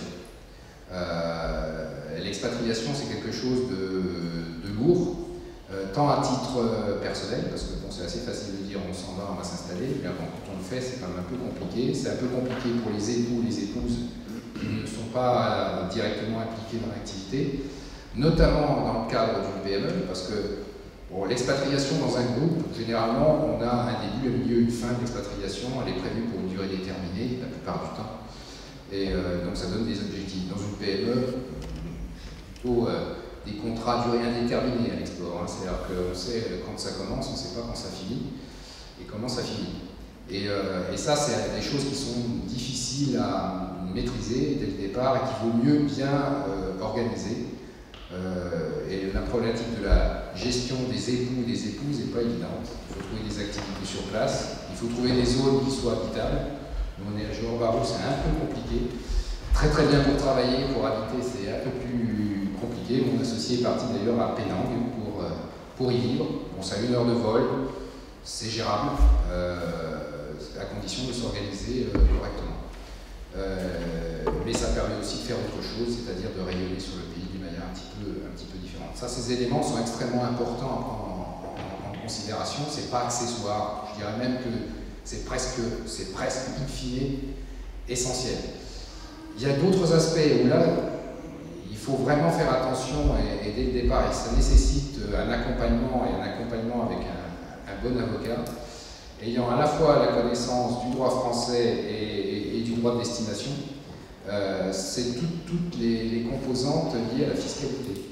Euh, l'expatriation, c'est quelque chose de, de lourd, euh, tant à titre euh, personnel, parce que bon, c'est assez facile de dire on s'en va, on va s'installer, mais bon, quand on le fait, c'est quand même un peu compliqué. C'est un peu compliqué pour les époux, les épouses qui ne sont pas euh, directement impliqués dans l'activité, notamment dans le cadre d'une P M E, parce que bon, l'expatriation dans un groupe, généralement, on a un début, un milieu, une fin de l'expatriation, elle est prévue pour une durée déterminée, la plupart du temps, et euh, donc ça donne des objectifs. Dans une P M E, plutôt euh, des contrats à durée indéterminée à l'export, hein. C'est-à-dire qu'on sait quand ça commence, on ne sait pas quand ça finit, et comment ça finit. Et, euh, et ça, c'est des choses qui sont difficiles à maîtriser dès le départ et qu'il vaut mieux bien euh, organiser. Euh, et la problématique de la gestion des époux et des épouses n'est pas évidente. Il faut trouver des activités sur place, il faut trouver des zones qui soient habitables. Nous, on est à Johor-Bahru, c'est un peu compliqué. Très très bien pour travailler, pour habiter, c'est un peu plus compliqué. Mon associé est parti d'ailleurs à Penang pour, euh, pour y vivre. Bon, ça a une heure de vol, c'est gérable, euh, à condition de s'organiser euh, correctement. Euh, mais ça permet aussi de faire autre chose, c'est-à-dire de rayonner sur le pays d'une manière un petit peu, un petit peu différente. Ça, ces éléments sont extrêmement importants à prendre en, en, en considération. C'est pas accessoire. Je dirais même que c'est presque, c'est presque in fine essentiel. Il y a d'autres aspects où là, il faut vraiment faire attention et, et dès le départ, et ça nécessite un accompagnement et un accompagnement avec un, un bon avocat, ayant à la fois la connaissance du droit français et, et, et du droit de destination. Euh, c'est tout, toutes les, les composantes liées à la fiscalité,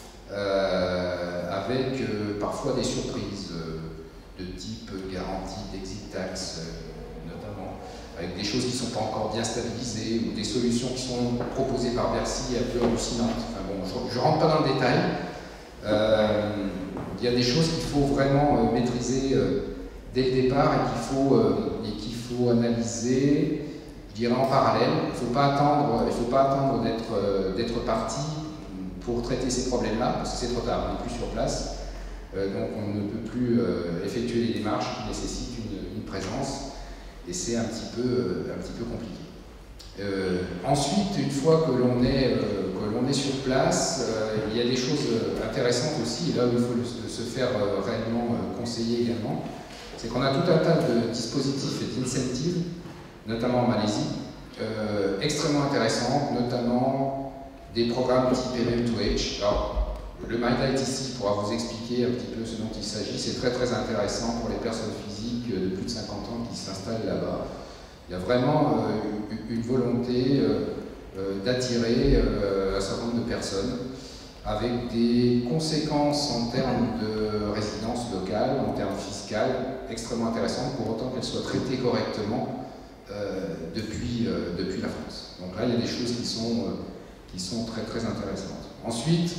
euh, avec euh, parfois des surprises euh, de type garantie d'exit tax, euh, notamment, avec des choses qui ne sont pas encore bien stabilisées ou des solutions qui sont proposées par Bercy un peu hallucinantes. Enfin bon, je ne rentre pas dans le détail. Euh, il y a des choses qu'il faut vraiment euh, maîtriser euh, dès le départ et qu'il faut, euh, et qu'il faut analyser. Je dirais en parallèle, il ne faut pas attendre, il faut pas attendre d'être euh, d'être parti pour traiter ces problèmes-là, parce que c'est trop tard, on n'est plus sur place, euh, donc on ne peut plus euh, effectuer les démarches qui nécessitent une, une présence. et c'est un petit peu, un petit peu compliqué. Euh, ensuite, une fois que l'on est, euh, que l'on est sur place, euh, il y a des choses intéressantes aussi, là où il faut le, se faire euh, réellement euh, conseiller également, c'est qu'on a tout un tas de dispositifs et d'incentives, notamment en Malaisie, euh, extrêmement intéressants, notamment des programmes type M M deux H. Alors, le MyDiet ici pourra vous expliquer un petit peu ce dont il s'agit, c'est très très intéressant pour les personnes physiques de plus de cinquante ans qui s'installent là-bas. Il y a vraiment euh, une volonté euh, euh, d'attirer euh, un certain nombre de personnes avec des conséquences en termes de résidence locale, en termes fiscales, extrêmement intéressantes, pour autant qu'elles soient traitées correctement euh, depuis, euh, depuis la France. Donc là, il y a des choses qui sont, euh, qui sont très très intéressantes. Ensuite,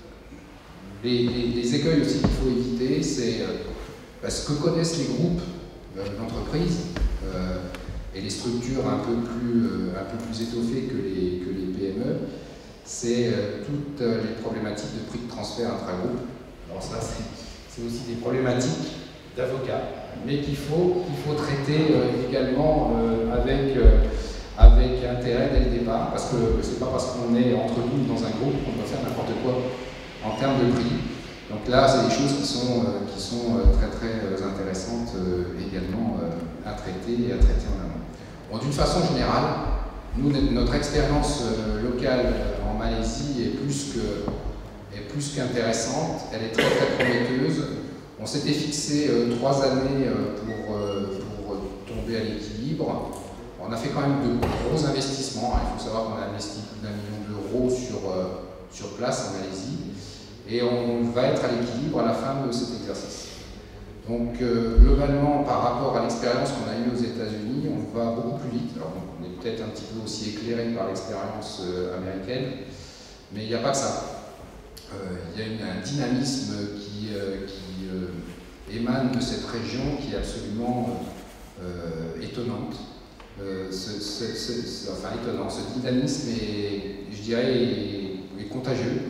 les, les, les écueils aussi qu'il faut éviter, c'est euh, ce que connaissent les groupes euh, d'entreprises, euh, et les structures un peu plus, euh, un peu plus étoffées que les, que les P M E, c'est euh, toutes euh, les problématiques de prix de transfert intra-groupe. Alors ça, c'est aussi des problématiques d'avocats, mais qu'il faut, qu'il faut traiter euh, également euh, avec, euh, avec intérêt dès le départ, parce que c'est pas parce qu'on est entre nous dans un groupe qu'on doit faire n'importe quoi en termes de prix. Donc là, c'est des choses qui sont, euh, qui sont euh, très très euh, intéressantes euh, également euh, à traiter et à traiter en amont. Bon, d'une façon générale, nous, notre expérience euh, locale en Malaisie est plus que, est plus qu'intéressante, elle est très très prometteuse. On s'était fixé euh, trois années euh, pour, euh, pour tomber à l'équilibre. On a fait quand même de gros investissements, hein. Il faut savoir qu'on a investi plus d'un million d'euros sur, euh, sur place en Malaisie. Et on va être à l'équilibre à la fin de cet exercice. Donc euh, globalement, par rapport à l'expérience qu'on a eue aux États-Unis, on va beaucoup plus vite. Alors on est peut-être un petit peu aussi éclairé par l'expérience euh, américaine, mais il n'y a pas que ça. Euh, il y a une, un dynamisme qui, euh, qui euh, émane de cette région qui est absolument euh, étonnante. Euh, ce, ce, ce, enfin étonnant, ce dynamisme est, je dirais, est, est contagieux.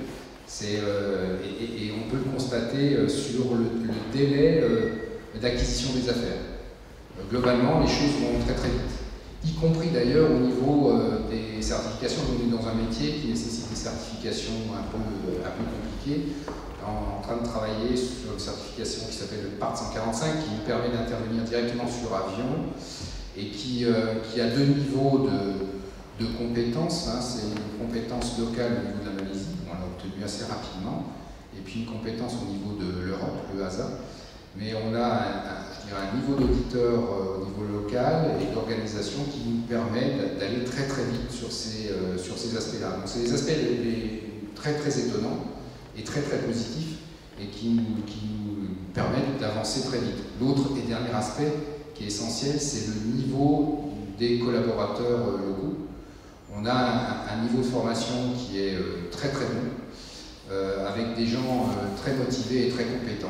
Euh, et, et on peut le constater euh, sur le, le délai euh, d'acquisition des affaires. Euh, globalement, les choses vont très très vite, y compris d'ailleurs au niveau euh, des certifications. On est dans un métier qui nécessite des certifications un peu, un peu compliquées. En, en train de travailler sur une certification qui s'appelle le Part cent quarante-cinq, qui nous permet d'intervenir directement sur avion et qui, euh, qui a deux niveaux de, de compétences. Hein. C'est une compétence locale au niveau de la Malaisie, assez rapidement, et puis une compétence au niveau de l'Europe, le H A S A. Mais on a un, un, je dirais un niveau d'auditeur euh, au niveau local et d'organisation qui nous permet d'aller très très vite sur ces, euh, sur ces aspects-là. Donc c'est des aspects les, les, très très étonnants et très très positifs et qui nous, qui nous permettent d'avancer très vite. L'autre et dernier aspect qui est essentiel, c'est le niveau des collaborateurs euh, locaux. On a un, un niveau de formation qui est euh, très très bon, Euh, avec des gens euh, très motivés et très compétents.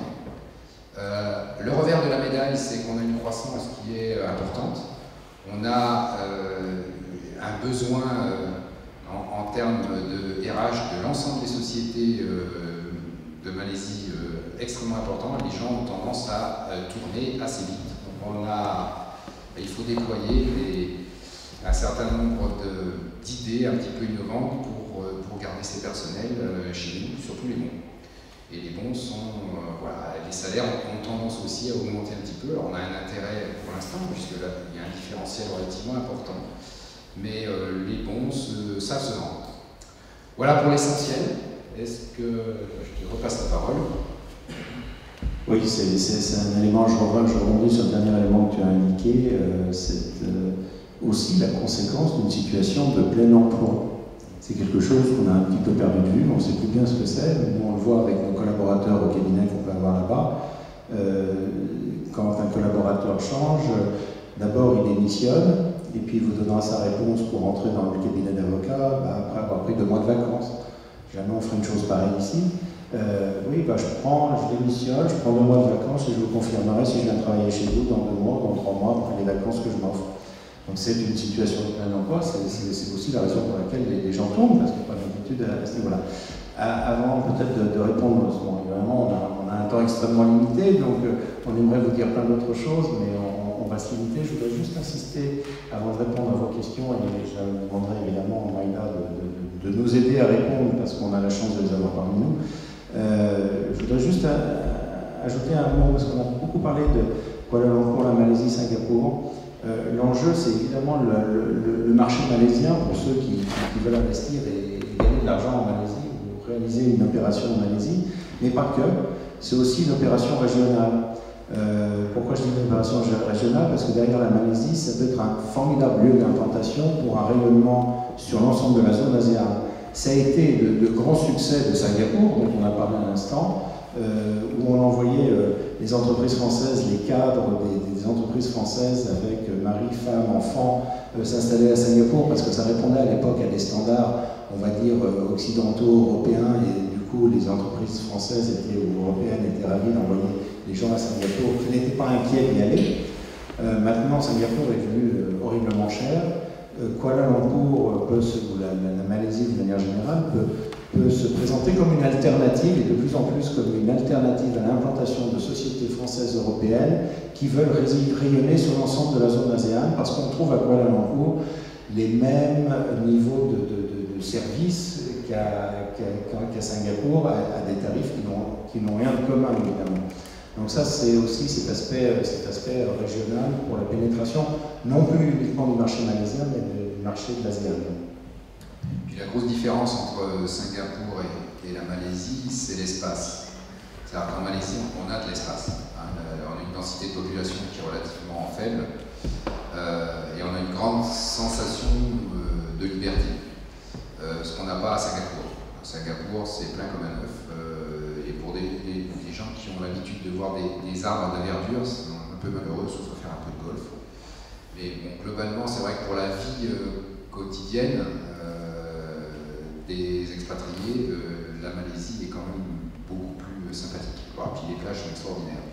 Euh, le revers de la médaille, c'est qu'on a une croissance qui est euh, importante. On a euh, un besoin euh, en, en termes de R H de l'ensemble des sociétés euh, de Malaisie euh, extrêmement important. Les gens ont tendance à euh, tourner assez vite. Donc on a, il faut déployer des, un certain nombre d'idées un petit peu innovantes pour pour garder ces personnels euh, chez nous, surtout les bons. Et les bons sont, euh, voilà, les salaires ont tendance aussi à augmenter un petit peu. Alors on a un intérêt pour l'instant, puisque là il y a un différentiel relativement important, mais euh, les bons se, savent se vendre. Voilà pour l'essentiel. Est-ce que je te repasse la parole? Oui, c'est un élément, je reviens, je rebondis sur le dernier élément que tu as indiqué, euh, c'est euh, aussi la conséquence d'une situation de plein emploi. C'est quelque chose qu'on a un petit peu perdu de vue, on ne sait plus bien ce que c'est. On le voit avec nos collaborateurs au cabinet qu'on peut avoir là-bas. Euh, quand un collaborateur change, d'abord il démissionne, et puis il vous donnera sa réponse pour entrer dans le cabinet d'avocat bah, après avoir pris deux mois de vacances. Jamais on ferait une chose pareille ici. Euh, oui, bah, je prends, je démissionne, je prends deux mois de vacances et je vous confirmerai si je viens travailler chez vous dans deux mois, dans trois mois, après les vacances que je m'offre. Donc c'est une situation de plein emploi, c'est aussi la raison pour laquelle les, les gens tombent, parce qu'il n'y a pas d'inquiétude à ce niveau-là. Avant peut-être de, de répondre, bon, évidemment on a, on a un temps extrêmement limité, donc euh, on aimerait vous dire plein d'autres choses, mais on, on on va se limiter. Je voudrais juste insister, avant de répondre à vos questions, et je demanderai évidemment à Maïla de, de, de nous aider à répondre parce qu'on a la chance de les avoir parmi nous. Euh, je voudrais juste à, ajouter un mot, parce qu'on a beaucoup parlé de Kuala Lumpur, la Malaisie, Singapour. Euh, L'enjeu, c'est évidemment le, le, le marché malaisien pour ceux qui, qui veulent investir et, et gagner de l'argent en Malaisie ou réaliser une opération en Malaisie, mais pas que. C'est aussi une opération régionale. Euh, pourquoi je dis une opération régionale? Parce que derrière la Malaisie, ça peut être un formidable lieu d'implantation pour un rayonnement sur l'ensemble de la zone ASEAN. Ça a été le, le grand succès de Singapour, dont on a parlé à l'instant, euh, où on envoyait euh, les entreprises françaises, les cadres des, des entreprises françaises avec euh, mari, femme, enfants, euh, s'installer à Singapour parce que ça répondait à l'époque à des standards, on va dire, euh, occidentaux, européens, et du coup les entreprises françaises étaient, ou européennes étaient ravies d'envoyer les gens à Singapour qui n'étaient pas inquiets d'y aller. Euh, maintenant, Singapour est devenu euh, horriblement cher. Euh, Kuala Lumpur, peut se, ou la, la, la Malaisie de manière générale, peut, peut se présenter comme une alternative, et de plus en plus comme une alternative à l'implantation de sociétés françaises européennes qui veulent rayonner sur l'ensemble de la zone ASEAN, parce qu'on trouve à Kuala Lumpur les mêmes niveaux de, de, de, de services qu'à qu'à, qu'à Singapour, à, à des tarifs qui n'ont rien de commun, évidemment. Donc ça, c'est aussi cet aspect, cet aspect régional pour la pénétration, non plus uniquement du marché malaisien, mais du marché de l'ASEAN. Puis la grosse différence entre Singapour et, et la Malaisie, c'est l'espace. C'est-à-dire qu'en Malaisie, on a de l'espace. Hein, on a une densité de population qui est relativement faible, euh, et on a une grande sensation euh, de liberté, euh, ce qu'on n'a pas à Singapour. À Singapour, c'est plein comme un œuf. Euh, et pour des, des, des gens qui ont l'habitude de voir des, des arbres à la verdure, c'est un peu malheureux, sauf à faire un peu de golf. Mais bon, globalement, c'est vrai que pour la vie euh, quotidienne euh, des expatriés, euh, la Malaisie est quand même beaucoup plus euh, sympathique. Et puis les plages sont extraordinaires.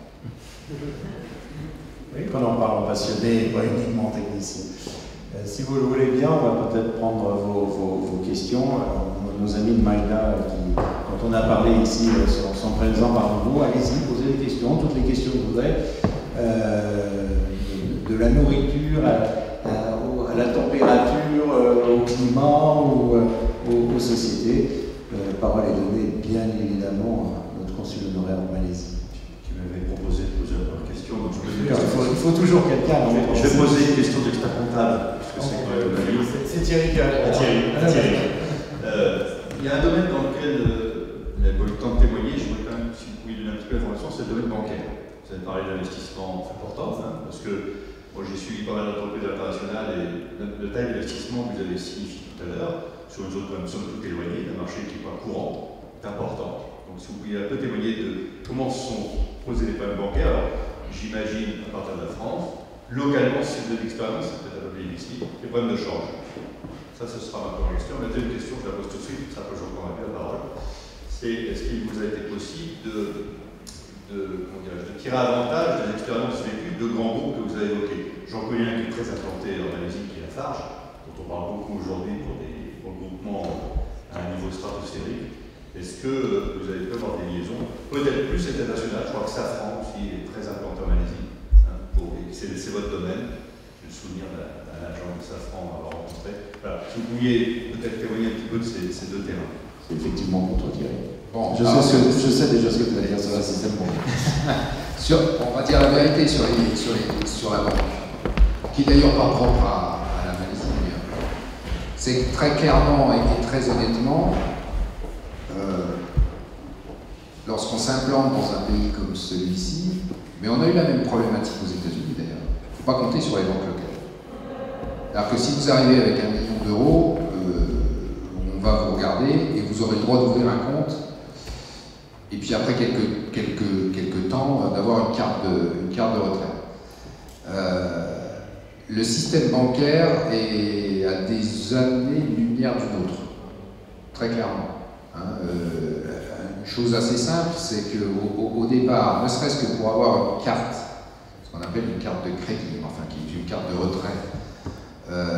Oui, quand on parle en passionné, pas uniquement technicien. Euh, si vous le voulez bien, on va peut-être prendre vos, vos, vos questions. Alors, nos amis de Maïla, qui, quand on a parlé ici, sont, sont présents parmi vous. Allez-y, posez des questions, toutes les questions que vous voudrez. Euh, de, de la nourriture à, à, à la température, euh, au climat, ou euh, aux, aux sociétés. Euh, la parole est donnée, bien évidemment, à notre consul honoraire en Malaisie. Tu m'avais proposé de poser la première question. Donc je il, faut, il faut toujours quelqu'un. Je, je vais poser une question d'expert comptable. C'est Thierry qui a Thierry. Thierry. Euh, il y a un domaine dans lequel euh, il n'y a pas eu le temps de témoigner, je voudrais quand même, si vous pouviez donner un petit peu d'informations, c'est le domaine bancaire. Vous avez parlé d'investissement important, hein, parce que moi j'ai suivi pas mal d'entreprises internationales et le, le taille d'investissement que vous avez signifié tout à l'heure, sur une zone quand même somme toute éloignée, d'un marché qui n'est pas courant, est important. Donc si vous pouviez un peu témoigner de comment se sont posés les problèmes bancaires, alors j'imagine à partir de la France, localement, si vous avez l'expérience, c'est peut-être un peu ici, les problèmes de change. Ça, ce sera ma première question. La deuxième question, je la pose tout de suite, ça peut je reprends la parole. C'est est-ce qu'il vous a été possible de, de, de tirer avantage des expériences vécues de grands groupes que vous avez évoqués? J'en connais un qui est très implanté en Malaisie, qui est la Farge, dont on parle beaucoup aujourd'hui pour des regroupements à un niveau stratosphérique. Est-ce que vous avez pu avoir des liaisons, peut-être plus internationales? Je crois que Safran aussi est très implanté en Malaisie. Hein, c'est votre domaine. J'ai le souvenir d'un agent de Safran à avoir rencontré. Voilà. Si vous pouviez peut-être témoigner un petit peu de ces, ces deux terrains. C'est effectivement pour toi, Thierry. Bon, je, sais ce que, je sais déjà ce que tu vas dire sur le système bancaire. Sur, on va dire la vérité sur, les, sur, les, sur la banque, qui est d'ailleurs pas propre à, à la Malaisie. C'est très clairement et très honnêtement, euh, lorsqu'on s'implante dans un pays comme celui-ci, mais on a eu la même problématique aux États-Unis d'ailleurs, il ne faut pas compter sur les banques locales. Alors que si vous arrivez avec un million d'euros, euh, on va vous regarder et vous aurez le droit d'ouvrir un compte, et puis après quelques, quelques, quelques temps, euh, d'avoir une carte de, une carte de retrait. Euh, le système bancaire est à des années-lumière du nôtre, très clairement. Hein, euh, une chose assez simple, c'est qu'au au, au départ, ne serait-ce que pour avoir une carte, ce qu'on appelle une carte de crédit, enfin qui est une carte de retrait, euh,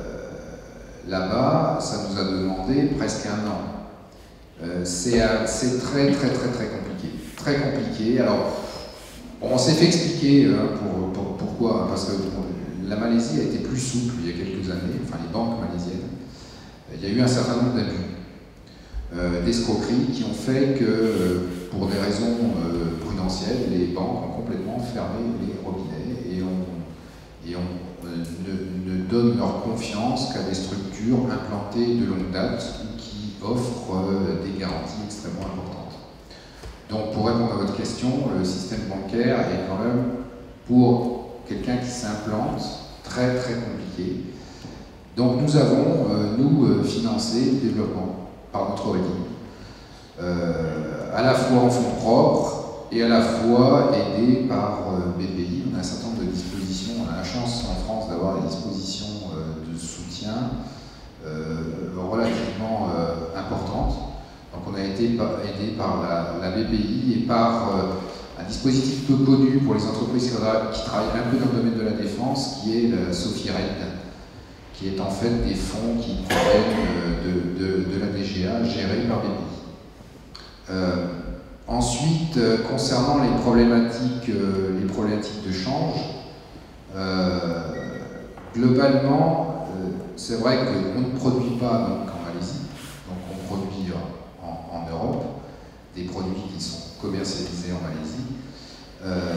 là-bas, ça nous a demandé presque un an. Euh, c'est très très très très compliqué. Très compliqué. Alors, on s'est fait expliquer hein, pour, pour, pourquoi pourquoi? Parce que bon, la Malaisie a été plus souple il y a quelques années, enfin les banques malaisiennes. Il y a eu un certain nombre d'abus, euh, d'escroqueries qui ont fait que, euh, pour des raisons euh, prudentielles, les banques ont complètement fermé les robinets et on, et on euh, ne, ne donnent leur confiance qu'à des structures implantées de longue date ou qui offrent euh, des garanties extrêmement importantes. Donc, pour répondre à votre question, le système bancaire est quand même, pour quelqu'un qui s'implante, très très compliqué. Donc nous avons, euh, nous, euh, financé le développement par notre holding, euh, à la fois en fonds propres et à la fois aidé par euh, B P I. On a un certain nombre de dispositions, on a la chance en France d'avoir des dispositions euh, de soutien euh, relativement euh, importantes. Donc on a été aidé par la, la B P I et par euh, un dispositif peu connu pour les entreprises qui travaillent un peu dans le domaine de la défense, qui est la SOFIRED, qui est en fait des fonds qui proviennent de, de, de la D G A gérés par B P I. Euh, ensuite, euh, concernant les problématiques, euh, les problématiques de change, euh, globalement, euh, c'est vrai qu'on ne produit pas donc, en Malaisie, donc on produit en, en Europe des produits qui sont commercialisés en Malaisie. Euh,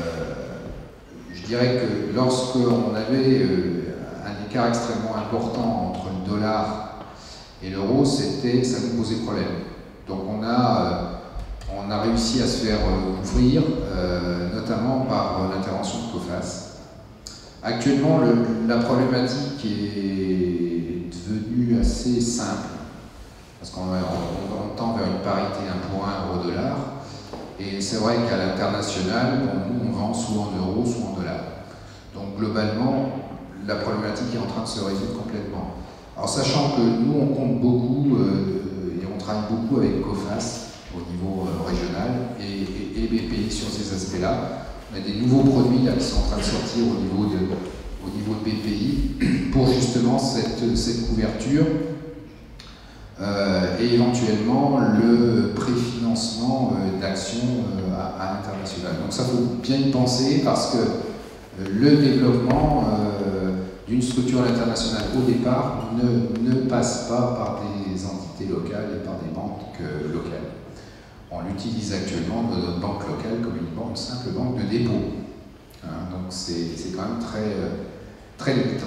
je dirais que lorsqu'on avait euh, un écart extrêmement important entre le dollar et l'euro, c'était, ça nous posait problème. Donc on a, euh, on a réussi à se faire euh, couvrir, euh, notamment par euh, l'intervention de COFACE. Actuellement, le, la problématique est devenue assez simple, parce qu'on on, on tend vers une parité un pour un euro-dollar, et c'est vrai qu'à l'international, bon, nous on vend soit en euros, soit en dollars. Donc globalement, la problématique est en train de se résoudre complètement. Alors sachant que nous on compte beaucoup euh, et on travaille beaucoup avec COFACE au niveau euh, régional et, et, et B P I sur ces aspects-là. On a des nouveaux produits là, qui sont en train de sortir au niveau de, au niveau de B P I pour justement cette, cette couverture euh, et éventuellement le préfinancement euh, d'actions euh, à, à l'international. Donc ça faut bien y penser parce que euh, le développement euh, d'une structure internationale au départ ne, ne passe pas par des entités locales et par des banques euh, locales. On l'utilise actuellement dans notre banque locale comme une, banque, une simple banque de dépôt. Hein, donc c'est quand même très, euh, très limitant.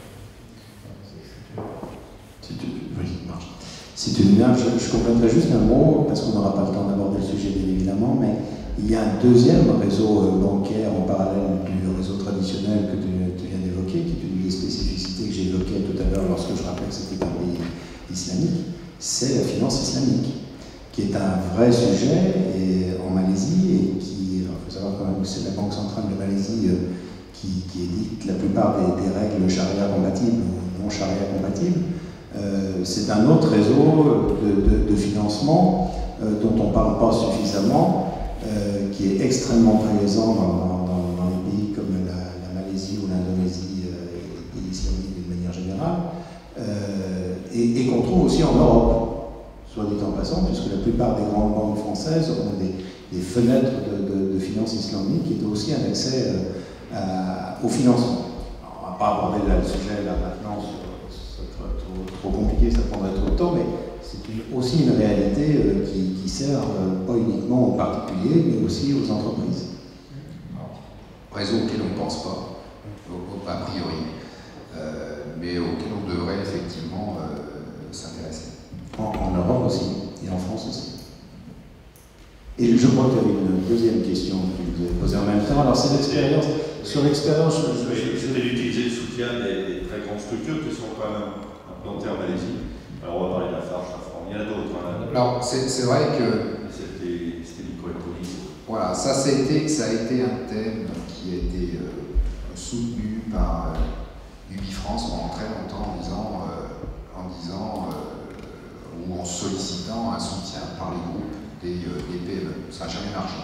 Si tu, oui, marche. Si tu veux bien, je, je compléterai juste un mot, parce qu'on n'aura pas le temps d'aborder le sujet bien évidemment, mais il y a un deuxième réseau bancaire en parallèle du réseau traditionnel que tu, tu viens d'évoquer, qui est une des spécificités que j'évoquais tout à l'heure lorsque je rappelais que c'était un pays islamique, c'est la finance islamique, qui est un vrai sujet et, en Malaisie, et qui, il faut savoir quand même que c'est la Banque centrale de Malaisie euh, qui, qui édite la plupart des, des règles charia compatibles ou non charia compatibles. Euh, c'est un autre réseau de, de, de financement euh, dont on ne parle pas suffisamment, euh, qui est extrêmement présent dans, dans, dans les pays comme la, la Malaisie ou l'Indonésie euh, et les pays islamiques d'une manière générale, euh, et, et qu'on trouve aussi en Europe, soit dit en passant, puisque la plupart des grandes banques françaises ont des, des fenêtres de, de, de finances islamiques et aussi un accès euh, à, au financement. Alors, on ne va pas aborder là, le sujet là maintenant, c'est trop, trop, trop compliqué, ça prendrait trop de temps, mais c'est aussi une réalité euh, qui, qui sert euh, pas uniquement aux particuliers, mais aussi aux entreprises. Réseau auquel on ne pense pas, a priori, euh, mais auquel on devrait effectivement euh, s'intéresser. En, en Europe aussi, et en France aussi. Et je crois qu'il y avait une deuxième question que vous avez posée en même temps. Alors c'est l'expérience. Sur l'expérience, je, je, je, c'était d'utiliser le soutien des, des très grandes structures qui sont quand même implantées en Malaisie. Alors on va parler de la Farge, la France, il y en a d'autres. Hein. Alors c'est vrai que c'était Nicolas-Police. Voilà, ça, ça, a été, ça a été un thème qui a été euh, soutenu par euh, UbiFrance pendant très longtemps en disant, euh, en disant euh, ou en sollicitant un soutien par les groupes des, euh, des P M E. Ça n'a jamais marché.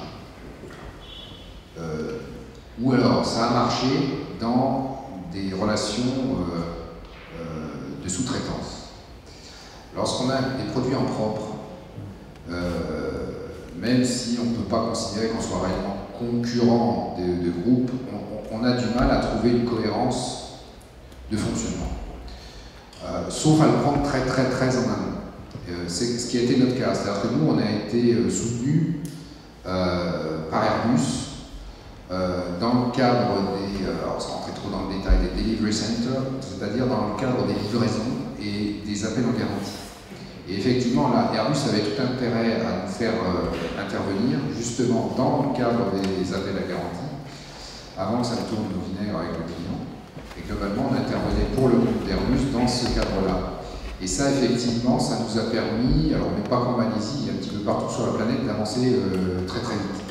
Euh, ou alors, ça a marché dans des relations euh, euh, de sous-traitance. Lorsqu'on a des produits en propre, euh, même si on ne peut pas considérer qu'on soit réellement concurrents de, de groupes, on, on a du mal à trouver une cohérence de fonctionnement. Euh, sauf à le prendre très très très en amont. Euh, c'est ce qui a été notre cas. C'est-à-dire que nous, on a été euh, soutenus euh, par Airbus euh, dans le cadre des, euh, alors sans rentrer trop dans le détail, des delivery centers, c'est-à-dire dans le cadre des livraisons et des appels en garantie. Et effectivement, là, Airbus avait tout intérêt à nous faire euh, intervenir justement dans le cadre des, des appels à garantie, avant que ça tourne au vinaigre avec le client. Et globalement, on intervenait pour le groupe d'Airbus dans ce cadre-là. Et ça, effectivement, ça nous a permis, alors mais pas qu'en Malaisie, un petit peu partout sur la planète, d'avancer euh, très très vite.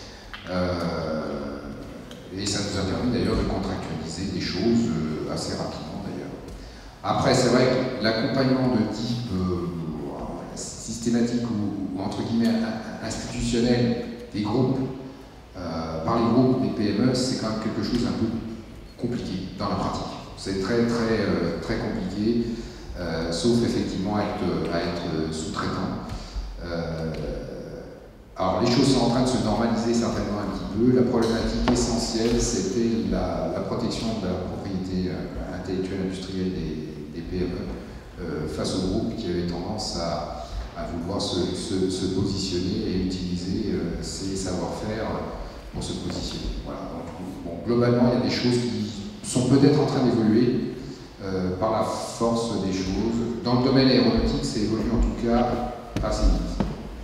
Euh, et ça nous a permis d'ailleurs de contractualiser des choses euh, assez rapidement d'ailleurs. Après, c'est vrai que l'accompagnement de type euh, systématique ou, ou entre guillemets institutionnel des groupes, euh, par les groupes, des P M E, c'est quand même quelque chose d'un peu compliqué dans la pratique. C'est très très euh, très compliqué. Euh, sauf effectivement à être, à être sous-traitant. Euh, alors les choses sont en train de se normaliser certainement un petit peu. La problématique essentielle, c'était la, la protection de la propriété euh, intellectuelle industrielle des, des P M E euh, face aux groupes qui avaient tendance à, à vouloir se, se, se positionner et utiliser euh, ces savoir-faire pour se positionner. Voilà. Donc, bon, globalement, il y a des choses qui sont peut-être en train d'évoluer. Euh, par la force des choses. Dans le domaine aéronautique, c'est évolué en tout cas assez vite.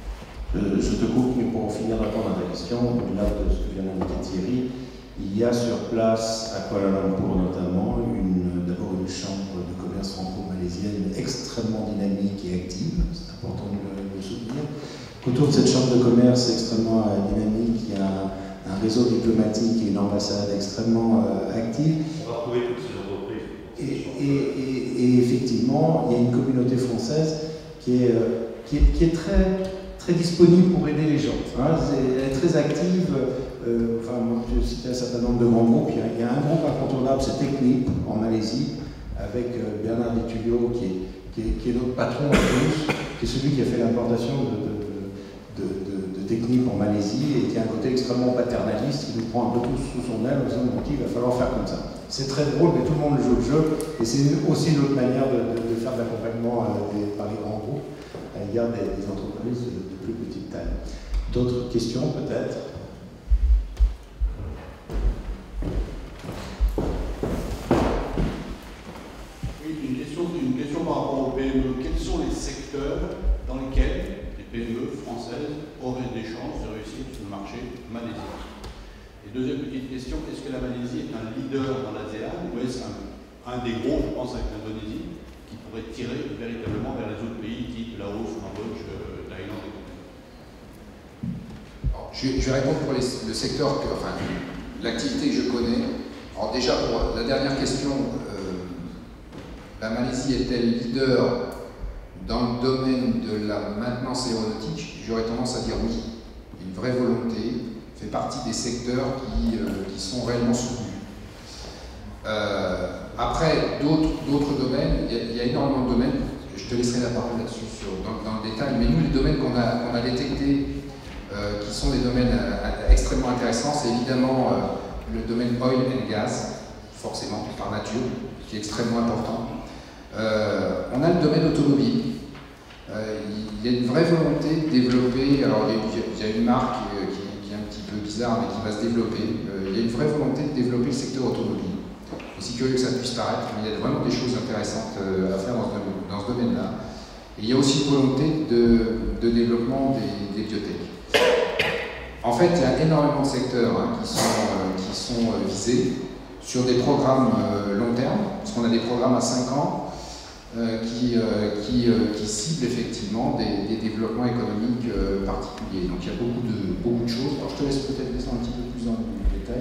Je, je te coupe, mais pour finir de répondre à ta question, au-delà de ce que vient d'indiquer Thierry, il y a sur place, à Kuala Lumpur notamment, d'abord une chambre de commerce franco-malaisienne extrêmement dynamique et active, c'est important de le, de le soutenir. Autour de cette chambre de commerce extrêmement euh, dynamique, il y a un, un réseau diplomatique et une ambassade extrêmement euh, active. On va retrouver toutes ces entreprises. Et, et, et, et effectivement, il y a une communauté française qui est, euh, qui est, qui est très, très disponible pour aider les gens. Hein, elle est très active. Euh, enfin, moi, je citais un certain nombre de grands groupes. Il y a, il y a un groupe incontournable, c'est Technip, en Malaisie, avec euh, Bernard Ditulio, qui est, qui, est, qui est notre patron en plus, qui est celui qui a fait l'importation de, de, de, de, de Technip en Malaisie et qui a un côté extrêmement paternaliste, qui nous prend un peu tous sous son aile en disant qu'il va falloir faire comme ça. C'est très drôle, mais tout le monde joue le jeu, et c'est aussi une autre manière de, de, de faire de l'accompagnement euh, par les grands groupes à l'égard des, des entreprises de, de plus petite taille. D'autres questions peut-être? Oui, une question, une question par rapport aux P M E. Quels sont les secteurs dans lesquels les P M E françaises auraient des chances de réussir sur le marché malaisien? Et deuxième petite question, est-ce que la Malaisie est un leader dans l'ASEAN ou est-ce un, un des gros, je pense avec l'Indonésie, qui pourrait tirer véritablement vers les autres pays, type Laos, Cambodge, euh, Thaïlande et compagnie? Je, je vais répondre pour les, le secteur, que, enfin l'activité que je connais. Alors déjà pour la dernière question, euh, la Malaisie est-elle leader dans le domaine de la maintenance aéronautique? J'aurais tendance à dire oui. Une vraie volonté, fait partie des secteurs qui, euh, qui sont réellement soutenus. Euh, après, d'autres domaines, il y, y a énormément de domaines, je te laisserai la parole là-dessus dans, dans le détail, mais nous, les domaines qu'on a, qu'on a détectés, euh, qui sont des domaines euh, extrêmement intéressants, c'est évidemment euh, le domaine oil and gas, forcément, par nature, qui est extrêmement important. Euh, on a le domaine automobile. Euh, il y a une vraie volonté de développer, alors il y a une marque euh, qui bizarre, mais qui va se développer. Euh, il y a une vraie volonté de développer le secteur automobile. Aussi curieux que ça puisse paraître, mais il y a vraiment des choses intéressantes euh, à faire dans ce, dans ce domaine-là. Et il y a aussi une volonté de, de développement des, des biotech. En fait, il y a énormément de secteurs hein, qui sont, euh, qui sont euh, visés sur des programmes euh, long terme, parce qu'on a des programmes à cinq ans euh, qui, euh, qui, euh, qui ciblent effectivement des, des développements économiques euh, particuliers. Donc il y a beaucoup de, beaucoup de choses. Alors je te laisse peut-être descendre un petit peu plus dans le détail.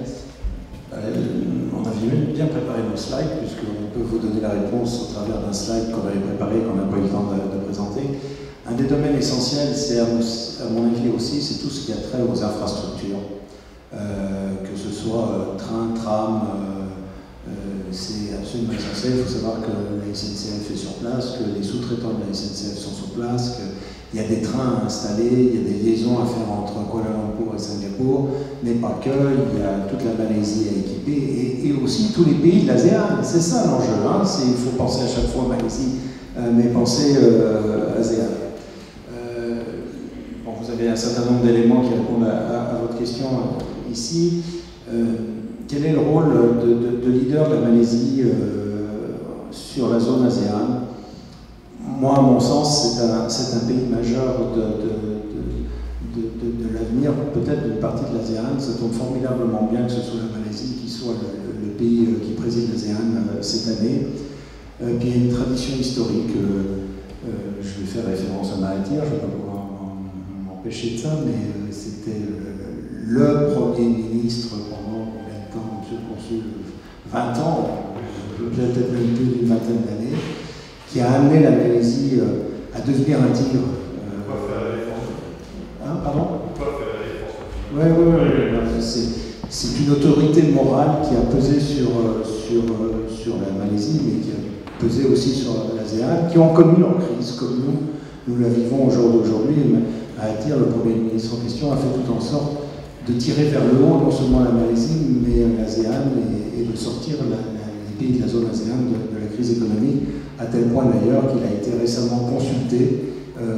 Euh, on avait bien préparé nos slides, puisqu'on peut vous donner la réponse au travers d'un slide qu'on avait préparé, qu'on n'a pas eu le temps de, de présenter. Un des domaines essentiels, c'est à, à mon avis aussi, c'est tout ce qui a trait aux infrastructures. Euh, que ce soit euh, train, tram, euh, euh, c'est absolument essentiel. Il faut savoir que la S N C F est sur place, que les sous-traitants de la S N C F sont sur place, Il y a des trains installés, il y a des liaisons à faire entre Kuala Lumpur et Singapour, mais pas que, il y a toute la Malaisie à équiper, et, et aussi tous les pays de l'ASEAN. C'est ça l'enjeu, hein. Il faut penser à chaque fois Malaisie, euh, mais penser euh, ASEAN. Euh, bon, vous avez un certain nombre d'éléments qui répondent à, à, à votre question euh, ici. Euh, quel est le rôle de, de, de leader de la Malaisie euh, sur la zone ASEAN? Moi, à mon sens, c'est un, c'est un pays majeur de, de, de, de, de, de l'avenir, peut-être d'une partie de l'ASEAN. Ça tombe formidablement bien que ce soit la Malaisie qui soit le, le pays qui préside l'ASEAN euh, cette année. Euh, puis il y a une tradition historique. Euh, euh, je vais faire référence à Mahathir, je ne vais pas pouvoir m'empêcher de ça, mais euh, c'était le, le Premier ministre pendant combien de temps, monsieur le consul, vingt ans, peut-être même plus d'une vingtaine d'années, qui a amené la Malaisie euh, à devenir un tigre. Euh, Pourquoi faire la défense? Hein, pardon? Pourquoi faire la défense? Oui, oui, oui. C'est une autorité morale qui a pesé sur, sur, sur la Malaisie, mais qui a pesé aussi sur l'ASEAN, qui ont connu leur crise, comme nous, nous la vivons au jour d'aujourd'hui. Mahathir, le Premier ministre en question, a fait tout en sorte de tirer vers le haut non seulement la Malaisie, mais l'ASEAN, et, et de sortir la, la, les pays de la zone ASEAN de, de la crise économique, à tel point d'ailleurs qu'il a été récemment consulté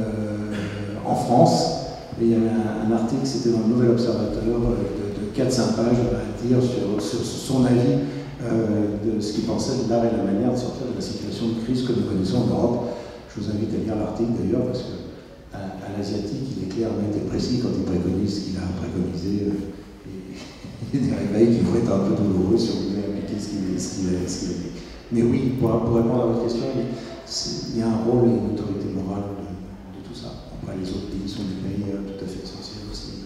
euh, en France. Et il y avait un, un article, c'était dans le Nouvel Observateur, de, de quatre cinq pages, à dire sur, sur son avis euh, de ce qu'il pensait de l'art et la manière de sortir de la situation de crise que nous connaissons en Europe. Je vous invite à lire l'article d'ailleurs, parce que à, à l'asiatique, il est clair, net et précis quand il préconise ce qu'il a préconisé. Euh, et, il y a des réveils qui vont être un peu douloureux si on voulait appliquer ce qu'il qu a dit. Mais oui, pour, pour répondre à votre question, il, il y a un rôle et une autorité morale de, de tout ça. Après, les autres pays sont des pays euh, tout à fait essentiels aussi.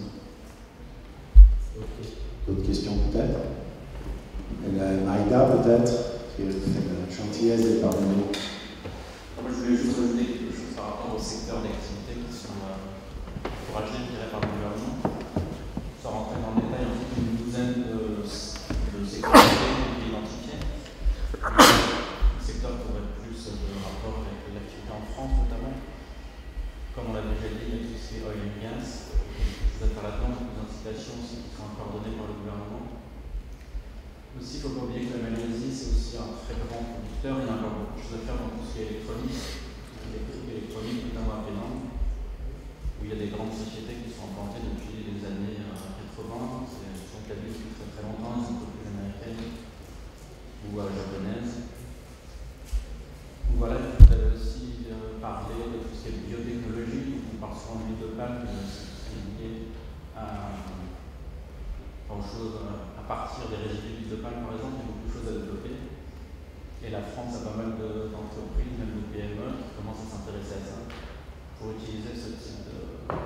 D'autres questions peut-être? Maïda peut-être, qui est la gentillesse des parlements. Moi, je voulais juste rajouter quelque chose par rapport aux secteurs d'activité qui sont euh, encouragés, je dirais, par le gouvernement. Sans rentrer dans le détail, en fait, une douzaine de, de secteurs identifiés. Le secteur qui aurait plus de rapport avec l'activité en France, notamment. Comme on l'a déjà dit, il y a tout ce qui est oil and gas. Vous êtes à la demande des incitations aussi qui sont coordonnées par le gouvernement. Aussi, il ne faut pas oublier que la Malaisie, c'est aussi un très grand producteur. Il y a encore beaucoup de choses à faire dans tout ce qui est électronique, électronique, notamment à Penang, où il y a des grandes sociétés qui sont implantées depuis les années quatre-vingts. C'est sont établies depuis très très longtemps, elles sont un peu plus américaines ou euh, japonaises. Donc voilà, je voudrais aussi euh, parler de tout ce qui est biotechnologie. On parle souvent d'huile de palme, mais aussi tout ce qui est lié à, aux choses, à partir des résidus d'huile de palme, par exemple. Il y a beaucoup de choses à développer. Et la France a pas mal d'entreprises, de, même de P M E, qui commencent à s'intéresser à ça pour utiliser ce type de,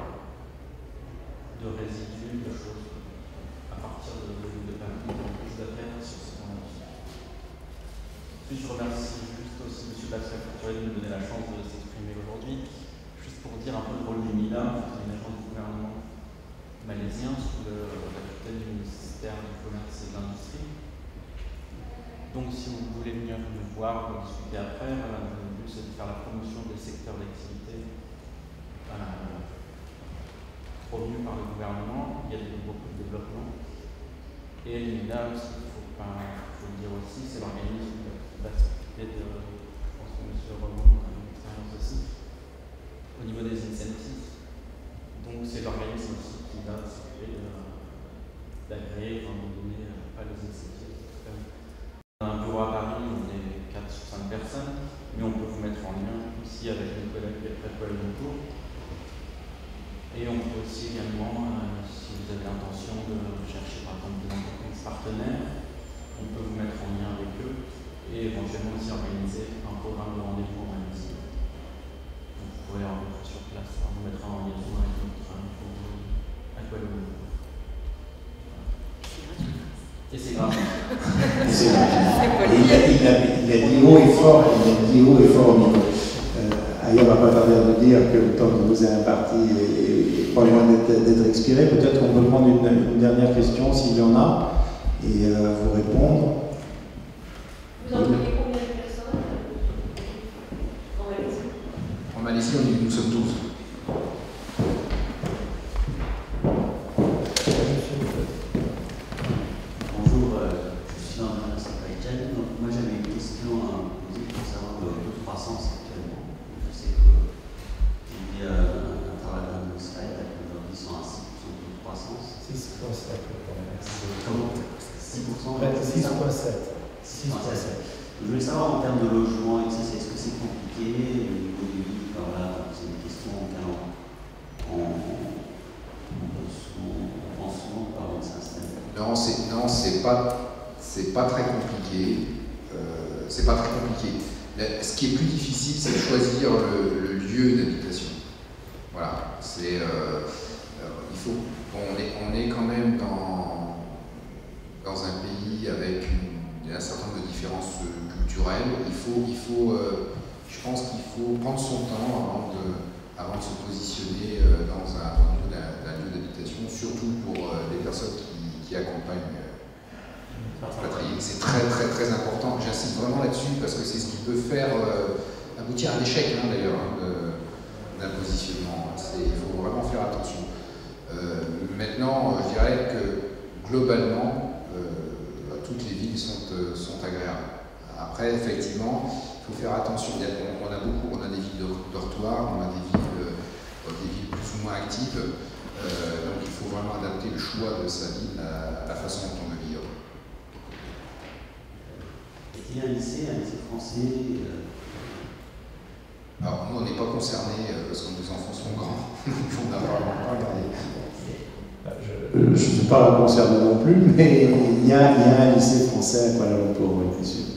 de résidus, de choses à partir de l'huile de palme. Il y a plus d'affaires sur ce point-là. Puis je remercie juste aussi M. Pascal Courtois de me donner la chance de s'exprimer aujourd'hui. Juste pour dire un peu le rôle du MILA, c'est une agence du gouvernement malaisien sous le, la tutelle du ministère du Commerce et de l'Industrie. Donc si vous voulez venir nous voir, pour discuter après, voilà, le but c'est de faire la promotion des secteurs d'activité euh, provenus par le gouvernement. Il y a des, beaucoup de développement. Et l'INA, ce qu'il faut, pas, faut le dire aussi, c'est l'organisme qui va s'occuper de, je pense que M. Remond a une expérience aussi, au niveau des incentives. Donc c'est l'organisme aussi qui va s'occuper d'agréer, enfin, de donner, euh, pas les incentives. On a un bureau à Paris, on est quatre ou cinq personnes, mais on peut vous mettre en lien aussi avec nos collègues qui est près de Kuala Lumpur. Et on peut aussi également, euh, si vous avez l'intention de chercher par exemple des entreprises partenaires, on peut vous mettre en lien avec eux et éventuellement aussi organiser un programme de rendez-vous en Malaisie. Donc vous pourrez en mettre sur place, on vous mettra en liaison avec notre bureau à Kuala Lumpur. Et c'est grave. C'est grave. Il a, il, a, il a dit haut et fort, il a dit haut et fort au micro. Euh, Aïe, on ne va pas tarder à vous dire que le temps que vous avez imparti est pas loin d'être expiré. Peut-être qu'on peut prendre une, une dernière question s'il y en a et euh, vous répondre. Vous employez combien de personnes en Malaisie? En Malaisie, on est, nous sommes douze. six point sept. six point sept. Je voulais savoir en termes de logement, et ça, est-ce que c'est compliqué au niveau des villes? Alors là, c'est une question auquel on, on, on pense souvent par s'installer. Non, c'est non, c'est pas, c'est pas très compliqué. Euh, c'est pas très compliqué. Ce qui est plus difficile, c'est de choisir le, le lieu d'habitation. Voilà, c'est, euh, il faut, on est, on est quand même dans, dans un pays avec une, un certain nombre de différences culturelles. Il faut, il faut, euh, je pense qu'il faut prendre son temps avant de, avant de se positionner dans un dans le d'un, d'un lieu d'habitation, surtout pour les personnes qui, qui accompagnent. C'est très très très important, j'insiste vraiment là-dessus parce que c'est ce qui peut faire euh, aboutir à un échec hein, d'ailleurs hein, d'un positionnement. Il faut vraiment faire attention. Euh, maintenant, je dirais que globalement, euh, toutes les villes sont, euh, sont agréables. Après, effectivement, il faut faire attention. On a beaucoup, on a des villes de dortoirs, on a des villes, euh, des villes plus ou moins actives. Euh, donc il faut vraiment adapter le choix de sa ville à, à la façon dont on veut vivre. Il y a un lycée, un lycée français euh... Alors, nous, on n'est pas concernés euh, parce que nos enfants sont grands. On n'a vraiment pas regardé. Je ne suis pas concerné non plus, mais il y a, il y a un lycée français à Kuala Lumpur, oui, bien sûr.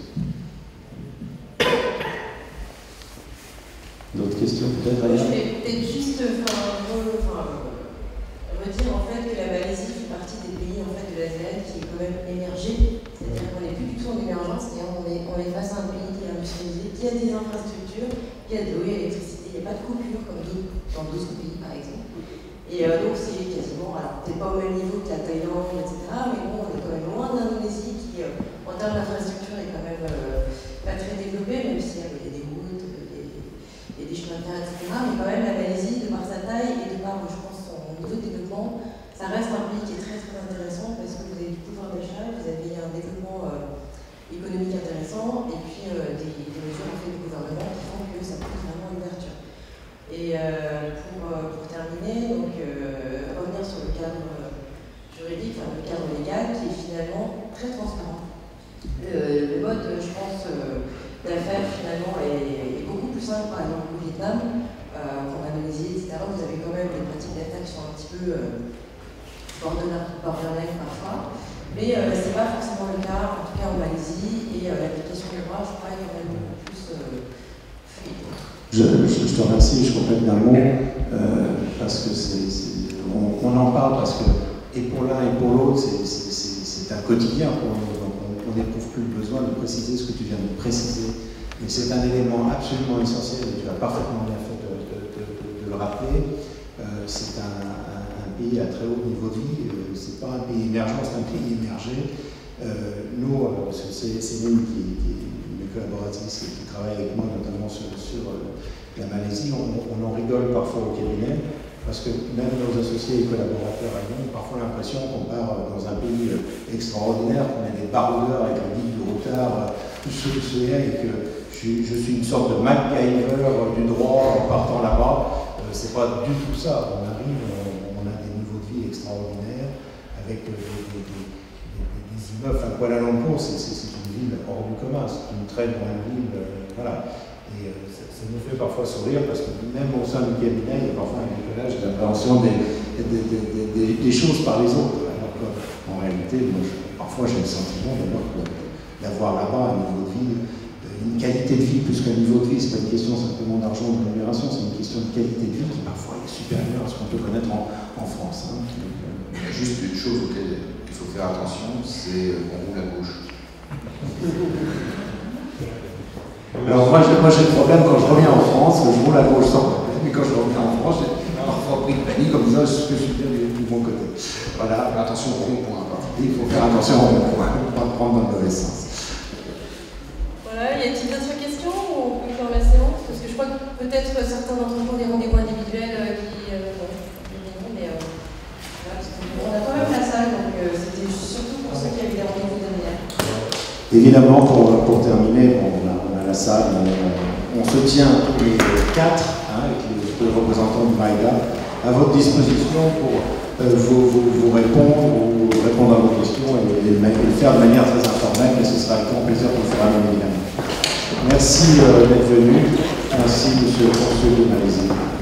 D'autres questions peut-être? Je vais peut-être juste enfin, re, enfin, redire en fait que la Malaisie fait partie des pays en fait, de l'ASEAN qui est quand même émergé. C'est-à-dire qu'on n'est plus du tout en émergence, c'est-à-dire on est, on est face à un pays qui est industrialisé, qui a des infrastructures, qui a de l'eau et l'électricité, il n'y a pas de coupure comme dans d'autres pays par exemple. Et euh, donc c'est quasiment, alors peut-être pas au même niveau que la Thaïlande, et cetera, mais bon, on est quand même loin de l'Indonésie qui, euh, en termes d'infrastructure, est quand même euh, pas très développée, même s'il y a des routes, des, des chemins de terre, et cetera. Mais quand même, la Malaisie, de par sa taille et de par, je pense, son niveau de développement, ça reste un pays qui est très très intéressant parce que vous avez du pouvoir d'achat, vous avez un développement euh, économique intéressant et puis euh, des, des mesures en fait du gouvernement qui font que ça pousse vraiment l'ouverture. Et euh, pour, euh, pour terminer, donc euh, revenir sur le cadre juridique, enfin le cadre légal qui est finalement très transparent. Le, le mode, je pense, euh, d'affaires finalement est, est beaucoup plus simple, par exemple au Vietnam, euh, qu'en Indonésie, et cetera. Vous avez quand même des pratiques d'attaque qui sont un petit peu euh, borderline parfois, mais euh, ce n'est pas forcément le cas, en tout cas en Malaisie, et euh, l'application du droit, je crois, est quand même beaucoup plus euh, fluide. Je, je, je te remercie, je complète bien le mot, euh, parce que c'est, c'est, on, on en parle parce que, et pour l'un et pour l'autre, c'est, c'est, c'est, c'est un quotidien pour nous, donc on n'éprouve plus le besoin de préciser ce que tu viens de préciser, mais c'est un élément absolument essentiel, et tu as parfaitement bien fait de, de, de, de, de le rappeler. Euh, c'est un, un, un pays à très haut niveau de vie, euh, c'est pas un pays émergent, c'est un pays émergé. Euh, nous, euh, c'est Céline qui, qui est une collaboratrice qui, qui travaille avec moi notamment sur, sur euh, la Malaisie, on, on en rigole parfois au cabinet, parce que même nos associés et collaborateurs ont parfois l'impression qu'on part dans un pays extraordinaire, qu'on a des baroudeurs avec la ville du retard, tout ce que c'est, et que je, je suis une sorte de MacGyver du droit en partant là-bas. C'est pas du tout ça. On arrive, on, on a des niveaux de vie extraordinaires avec des, des, des, des, des immeubles. Enfin, Kuala Lumpur, c'est une ville hors du commun, c'est une très grande ville. Euh, voilà. Et euh, ça, ça nous fait parfois sourire parce que même au sein du cabinet, il y a parfois un décollage d'appréhension des, des, des, des, des choses par les autres. Alors qu'en réalité, moi, je, parfois j'ai le sentiment d'avoir là-bas un niveau de vie. Une qualité de vie plus qu'un niveau de vie, c'est pas une question simplement d'argent ou de rémunération, c'est une question de qualité de vie qui parfois est supérieure à ce qu'on peut connaître en, en France. Hein. Il y a juste une chose auquel il faut faire attention, c'est qu'on roule à gauche. Alors moi j'ai le problème quand je reviens en France, je roule à gauche sans problème, mais quand je reviens en France, j'ai parfois pris de panique comme ça, ce que je suis bien du bon côté. Voilà. Attention au rond-point. Il faut faire attention au rond-point, pas prendre dans le mauvais sens. Voilà, y a-t-il d'autres questions ou on peut faire la séance? Parce que je crois que peut-être certains d'entre vous ont des rendez-vous individuels euh, qui. Euh, bon, mais euh, voilà, parce qu'on a quand même la salle, donc euh, c'était surtout pour ceux qui avaient des rendez-vous derrière. Évidemment, pour, pour terminer, bon, on, a, on a la salle, on, on se tient tous les quatre, hein, avec les deux représentants du Maïda, à votre disposition pour euh, vous, vous, vous répondre ou répondre à vos questions et, et, et le faire de manière très informelle, mais ce sera avec grand plaisir qu'on le fera bien évidemment. Merci euh, d'être venu. Merci, monsieur le consul de Malaisie.